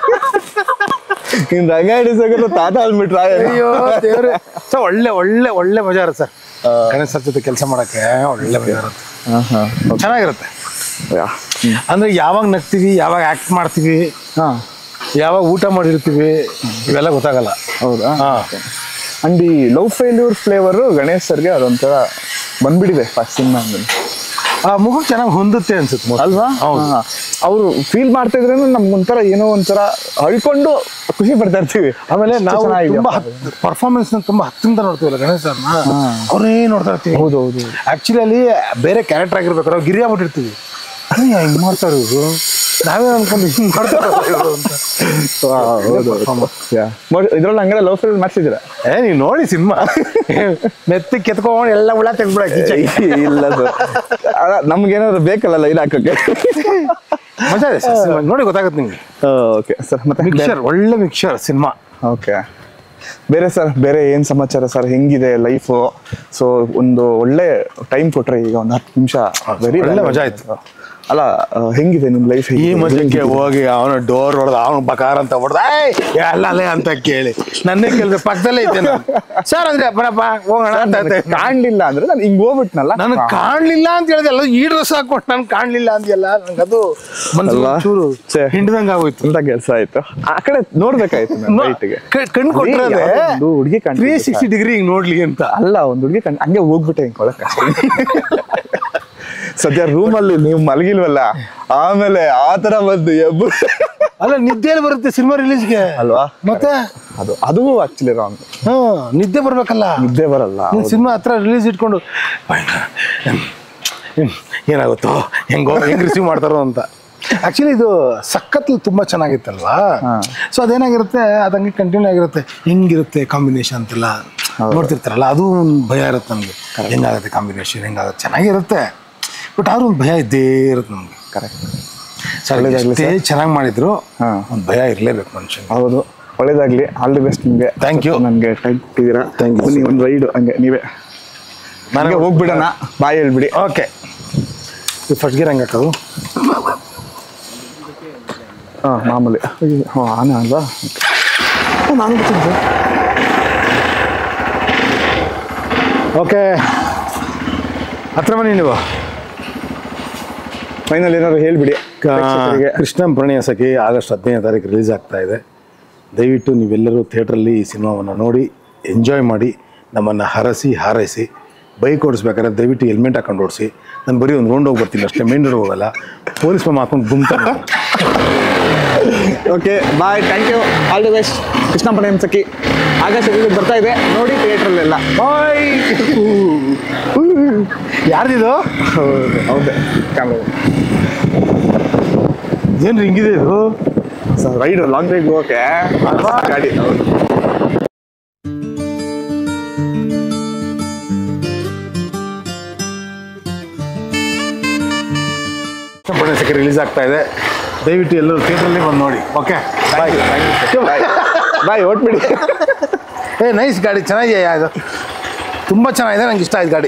ಇನ್ ರಂಗ ಹಿಡಿಸೋಕೆ ತಾತ ಅನ್ಬಿಟ್ರ. ಅಯ್ಯೋ ದೇವ್ರೆ. ಸೊ ಒಳ್ಳೆ ಒಳ್ಳೆ ಒಳ್ಳೆ ಮಜಾ ಇರುತ್ತೆ ಸರ್ ಗಣೇಶ್ ಸರ್ ಜೊತೆ ಕೆಲಸ ಮಾಡಕ್ಕೆ, ಒಳ್ಳೆ ಮಜಾ ಇರುತ್ತೆ, ಚೆನ್ನಾಗಿರುತ್ತೆ. ಅಂದ್ರೆ ಯಾವಾಗ ನಗ್ತೀವಿ, ಯಾವಾಗ ಆಕ್ಟ್ ಮಾಡ್ತೀವಿ, ಯಾವಾಗ ಊಟ ಮಾಡಿರ್ತೀವಿ, ಇವೆಲ್ಲ ಗೊತ್ತಾಗಲ್ಲ. ಹೌದಾ? ಅಂಡ್ ಈ ಲವ್ ಫೇಲ್ಯೂರ್ ಫ್ಲೇವರು ಗಣೇಶ್ ಸರ್ಗೆ ಅದೊಂಥರ ಬಂದ್ಬಿಟ್ಟಿದೆ ಫಸ್ಟ್ ಸಿನಿಮಾ ಅಂದ್ರೆ. ಆ ಮುಖ ಚೆನ್ನಾಗಿ ಹೊಂದುತ್ತೆ ಅನ್ಸುತ್ತೆ ಅಲ್ವಾ? ಅವರು ಫೀಲ್ ಮಾಡ್ತಾ ಇದ್ರೇನು ನಮ್ಗೆ ಒಂಥರ ಏನೋ ಒಂಥರ ಅಳ್ಕೊಂಡು ಖುಷಿ ಪಡ್ತಾ ಇರ್ತೀವಿ. ಆಮೇಲೆ ನಾವು ತುಂಬಾ ಪರ್ಫಾರ್ಮೆನ್ಸ್ ತುಂಬಾ ಹತ್ತಿಂದ ನೋಡ್ತೀವಲ್ಲ ಗಣೇಶ್ ಸರ್ನ, ಅವ್ರೇ ನೋಡ್ತಾ ಇರ್ತೀವಿ. ಹೌದು ಹೌದು. ಆಕ್ಚುಲಿ ಅಲ್ಲಿ ಬೇರೆ ಕ್ಯಾರೆಕ್ಟರ್ ಆಗಿರ್ಬೇಕಾದ್ರೆ ನಾವು ಗಿರಿ ಆಗ್ಬಿಟ್ಟಿರ್ತೀವಿ, ಹಿಂಗ್ ಮಾಡ್ತಾರೆ ಇವರು, ನಾವೇ ಅನ್ಕೊಂಡು ಹಿಂಗ್ ಮಾಡ್ತಾರೆ ಅಂತ. ಇದ್ರಲ್ಲಿ ಹಂಗೆಲ್ಲ ಲವ್ ಸ್ಟೋರಿ ಮಾಡ್ಸಿದ್ದೀರಾ? ಏ ನೀವು ನೋಡಿ ಸಿನಿಮಾ ಮೆತ್ತಿ ಕೆತ್ಕೊಂಡು ಎಲ್ಲ ಹುಳ ತೆಗ್ದ್ಬಿಡಕ್ಕೆ. ಇಲ್ಲ ನಮ್ಗೇನಾದ್ರು ಬೇಕಲ್ಲ ಲೈನ್ ಹಾಕೋಕೆ. ಮಜಾ ಇದೆ ಸರ್, ನೋಡಿ ಗೊತ್ತಾಗುತ್ತೆ ನಿಮ್ಗೆ. ಓಕೆ ಸರ್, ಮತ್ತೆ ಮಿಕ್ಸರ್, ಒಳ್ಳೆ ಮಿಕ್ಸರ್ ಸಿನಿಮಾ. ಓಕೆ, ಬೇರೆ ಸರ್, ಬೇರೆ ಏನ್ ಸಮಾಚಾರ ಸರ್? ಹೆಂಗಿದೆ ಲೈಫು? ಸೊ ಒಂದು ಒಳ್ಳೆ ಟೈಮ್ ಕೊಟ್ರೆ ಈಗ ಒಂದು ಹತ್ತು ನಿಮಿಷ ವೆರಿ ಒಳ್ಳೆ ಮಜಾ ಆಯ್ತು. ಅಲ್ಲ, ಹೆಂಗಿದೆ ನಿಮ್ ಲೈಫ್? ಈ ಮಜಕ್ಕೆ ಹೋಗಿ ಅವನು ಡೋರ್ ಹೊಡೆದ, ಅವನು ಬಕಾರ ಅಂತ ಹೊಡೆದ, ಅಲ್ಲ ಅಲ್ಲೇ ಅಂತ ಕೇಳಿ ನನ್ನೇ ಕೇಳಿದ್ರೆ ಪಕ್ಕದಲ್ಲೇ ಇದ್ದೆ ಸರ್ ಅಂದ್ರೆ ಬರಪ್ಪ ಹೋಗೋಣ ಅಂತ. ಕಾಣ್ಲಿಲ್ಲ ಅಂದ್ರೆ ನಾನು ಹಿಂಗ್ ಹೋಗ್ಬಿಟ್ನಲ್ಲ, ನನ್ ಕಾಣ್ಲಿಲ್ಲ ಅಂತ ಹೇಳಿದೆ. ಎಲ್ಲ ಈ ಡ್ರೆಸ್ ಹಾಕೊಂಡು ನನ್ ಕಾಣ್ಲಿಲ್ಲ ಅಂದ್ಯಲ್ಲ, ನಂಗದು ಚೂರು ಹಿಂಡ್ದಂಗ ಆಗೋಯ್ತು ಅಂತ ಕೆಲಸ ಆಯ್ತು. ಆ ಕಡೆ ನೋಡ್ಬೇಕಾಯ್ತು ಕಣ್ ಕೊಟ್ಟಿರೋದೆ ಹುಡುಗಿ ತ್ರೀ ಸಿಕ್ಸ್ಟಿ ಡಿಗ್ರಿ ಹಿಂಗ್ ನೋಡ್ಲಿ ಅಂತ. ಅಲ್ಲ, ಒಂದ್ ಹುಡುಗಿ ಕಣ್ ಹಂಗೆ ಹೋಗ್ಬಿಟ್ಟೆ ಹಿಂಗ್ ಕೊಳಕ. ಸದ್ಯ ರೂಮ್ ಅಲ್ಲಿ ನೀವು ಮಲಗಿಲ್ವಲ್ಲ, ಆಮೇಲೆ ಆತರ ಬಂದು ಎಬ್ಬು. ಅಲ್ಲ, ನಿದ್ದೆಯಲ್ಲಿ ಬರುತ್ತೆ ಸಿನಿಮಾ ರಿಲೀಸ್ಗೆ ಅಲ್ವಾ? ಮತ್ತೆ ಅದು ಅದು ಆಕ್ಚುಲಿ ರಾಂಗ್. ಹಾ, ನಿದ್ದೆ ಬರ್ಬೇಕಲ್ಲ, ನಿದ್ದೆ ಬರಲ್ಲ. ಸಿನಿಮಾ ಹತ್ರ ರಿಲೀಸ್ ಇಟ್ಕೊಂಡು ಏನಾಗುತ್ತೋ, ಹೆಂಗೋ ಹೆಂಗ್ ರಿಸೀವ್ ಮಾಡ್ತಾರೋ ಅಂತ. ಆಕ್ಚುಲಿ ಇದು ಸಖತ್ ತುಂಬಾ ಚೆನ್ನಾಗಿತ್ತಲ್ವಾ? ಸೊ ಅದೇನಾಗಿರುತ್ತೆ, ಅದಂಗೆ ಕಂಟಿನ್ಯೂ ಆಗಿರುತ್ತೆ. ಹೆಂಗಿರುತ್ತೆ ಕಾಂಬಿನೇಷನ್ ಅಂತೆಲ್ಲ ನೋಡ್ತಿರ್ತಾರಲ್ಲ, ಅದು ಒಂದು ಭಯ ಇರುತ್ತೆ ನಮ್ಗೆ. ಹೆಂಗಾಗುತ್ತೆ ಕಾಂಬಿನೇಷನ್, ಹೆಂಗಾಗುತ್ತೆ, ಚೆನ್ನಾಗಿರುತ್ತೆ, ಬಟ್ ಆದ್ರೂ ಒಂದು ಭಯ ಇದ್ದೇ ಇರುತ್ತೆ ನಮ್ಗೆ. ಕರೆಕ್ಟ್ ಸರ್, ಎಷ್ಟೇ ಚೆನ್ನಾಗಿ ಮಾಡಿದ್ರು ಒಂದು ಭಯ ಇರಲೇಬೇಕು ಮನುಷ್ಯನ್. ಹೌದು, ಒಳ್ಳೇದಾಗ್ಲಿ, ಆಲ್ ದಿ ಬೆಸ್ಟ್ ನಿಮ್ಗೆ. Thank you. ನನಗೆ ಟೈಮ್ ಕೊಟ್ಟಿದ್ದೀರಾ. Thank you. ನೀವು ಒಂದು ರೈಡ್ ಹಂಗೆ ನೀವೇ ನನಗೆ ಹೋಗ್ಬಿಡೋಣ, ಬಾಯ್ ಹೇಳ್ಬಿಡಿ. ಓಕೆ, ಫಸ್ಟ್ ಗೇರ್ ಹಂಗೆ ಹಾಕೋದು. ಹಾಂ, ಮಾಮೂಲಿ. ಹಾಂ, ಆನೆ ಅಲ್ವಾ? ನಾನು ಗೊತ್ತಿದ್ದೆ. ಓಕೆ, ಹತ್ರ ಬನ್ನಿ ನೀವು. ಫೈನಲ್ ಏನಾದ್ರು ಹೇಳ್ಬಿಡಿ. ಕೃಷ್ಣಂ ಪ್ರಣಯ ಸಖಿ ಆಗಸ್ಟ್ ಹದಿನೈದನೇ ತಾರೀಕು ರಿಲೀಸ್ ಆಗ್ತಾ ಇದೆ. ದಯವಿಟ್ಟು ನೀವೆಲ್ಲರೂ ಥಿಯೇಟ್ರಲ್ಲಿ ಈ ಸಿನಿಮಾವನ್ನು ನೋಡಿ ಎಂಜಾಯ್ ಮಾಡಿ, ನಮ್ಮನ್ನು ಹರಸಿ ಹಾರೈಸಿ. ಬೈಕ್ ಓಡಿಸ್ಬೇಕಾದ್ರೆ ದಯವಿಟ್ಟು ಹೆಲ್ಮೆಟ್ ಹಾಕೊಂಡು ಓಡಿಸಿ. ನಾನು ಬರೀ ಒಂದು ರೌಂಡ್ ಹೋಗಿ ಬರ್ತೀನಿ ಅಷ್ಟೇ, ಮೇನ್ ರೋಡ್ ಹೋಗಲ್ಲ. ಪೊಲೀಸ್ ಮಾಮ ಹಾಕೊಂಡು ಗುಮ್ತಾರೆ. Okay, bye, thank you, all the best. Krishna Pranaya Sakhi August ಹದಿನೈದು ಬರ್ತಾ ಇದೆ, ನೋಡಿ ಥಿಯೇಟ್ರಲ್ಲೆಲ್ಲ. ಬಾಯ್. ಯಾರ್ದಿದು? ಹೌದೇ ಕ್ಯಾಮ್ರಾ. ಏನು ಹಿಂಗಿದೆ ಇದು? ಸರ್, ರೈಡ್ ಲಾಂಗ್ ರೈಡ್ ಹೋಗಕ್ಕೆ ಗಾಡಿ. ಪ್ರಣಯ ಸಖಿ ರಿಲೀಸ್ ಆಗ್ತಾ ಇದೆ, ದಯವಿಟ್ಟು ಎಲ್ಲರೂ ಥಿಯೇಟ್ರಲ್ಲಿ ಬಂದು ನೋಡಿ. Okay, bye. ಬಾಯ್, ಓಟ್ಬಿಡಿ. ಏ ನೈಸ್ ಗಾಡಿ, ಚೆನ್ನಾಗಿದೆ ಅದು, ತುಂಬ ಚೆನ್ನಾಗಿದೆ, ನಂಗೆ ಇಷ್ಟ ಆಯ್ತು ಗಾಡಿ.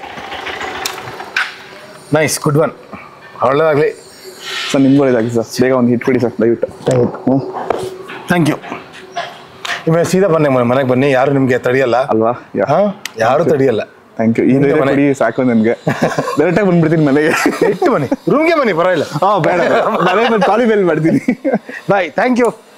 ನೈಸ್, ಗುಡ್ ಒನ್, ಒಳ್ಳೆದಾಗಲಿ ಸರ್. ನಿಮ್ಗೂ ಒಳ್ಳೆದಾಗಿ ಸರ್, ಬೇಗ ಒಂದು ಹಿಟ್ ಕೊಡಿ ಸರ್ ದಯವಿಟ್ಟು. ಹ್ಞೂ, ಥ್ಯಾಂಕ್ ಯು. ಇವಾಗ ಸೀದಾ ಬನ್ನಿ ಮನೆಗೆ ಬನ್ನಿ, ಯಾರು ನಿಮಗೆ ತಡೆಯಲ್ಲ ಅಲ್ವಾ? ಹಾಂ, ಯಾರು ತಡೆಯಲ್ಲ. Thank you. ಈ ಮನೆ ಸಾಕು ನನಗೆ, ಡೈರೆಕ್ಟಾಗಿ ಬಂದ್ಬಿಡ್ತೀನಿ ಮನೆಗೆ. ಇಟ್ಟು ಬನ್ನಿ, ರೂಮ್ಗೆ ಬನ್ನಿ, ಪರವಾಗಿಲ್ಲ. ಹಾಂ, ಬೇಡ, ಮನೆ ಬಂದು ಕಾಲಿ ಬೇಲ್ ಮಾಡ್ತೀನಿ. Bye, thank you.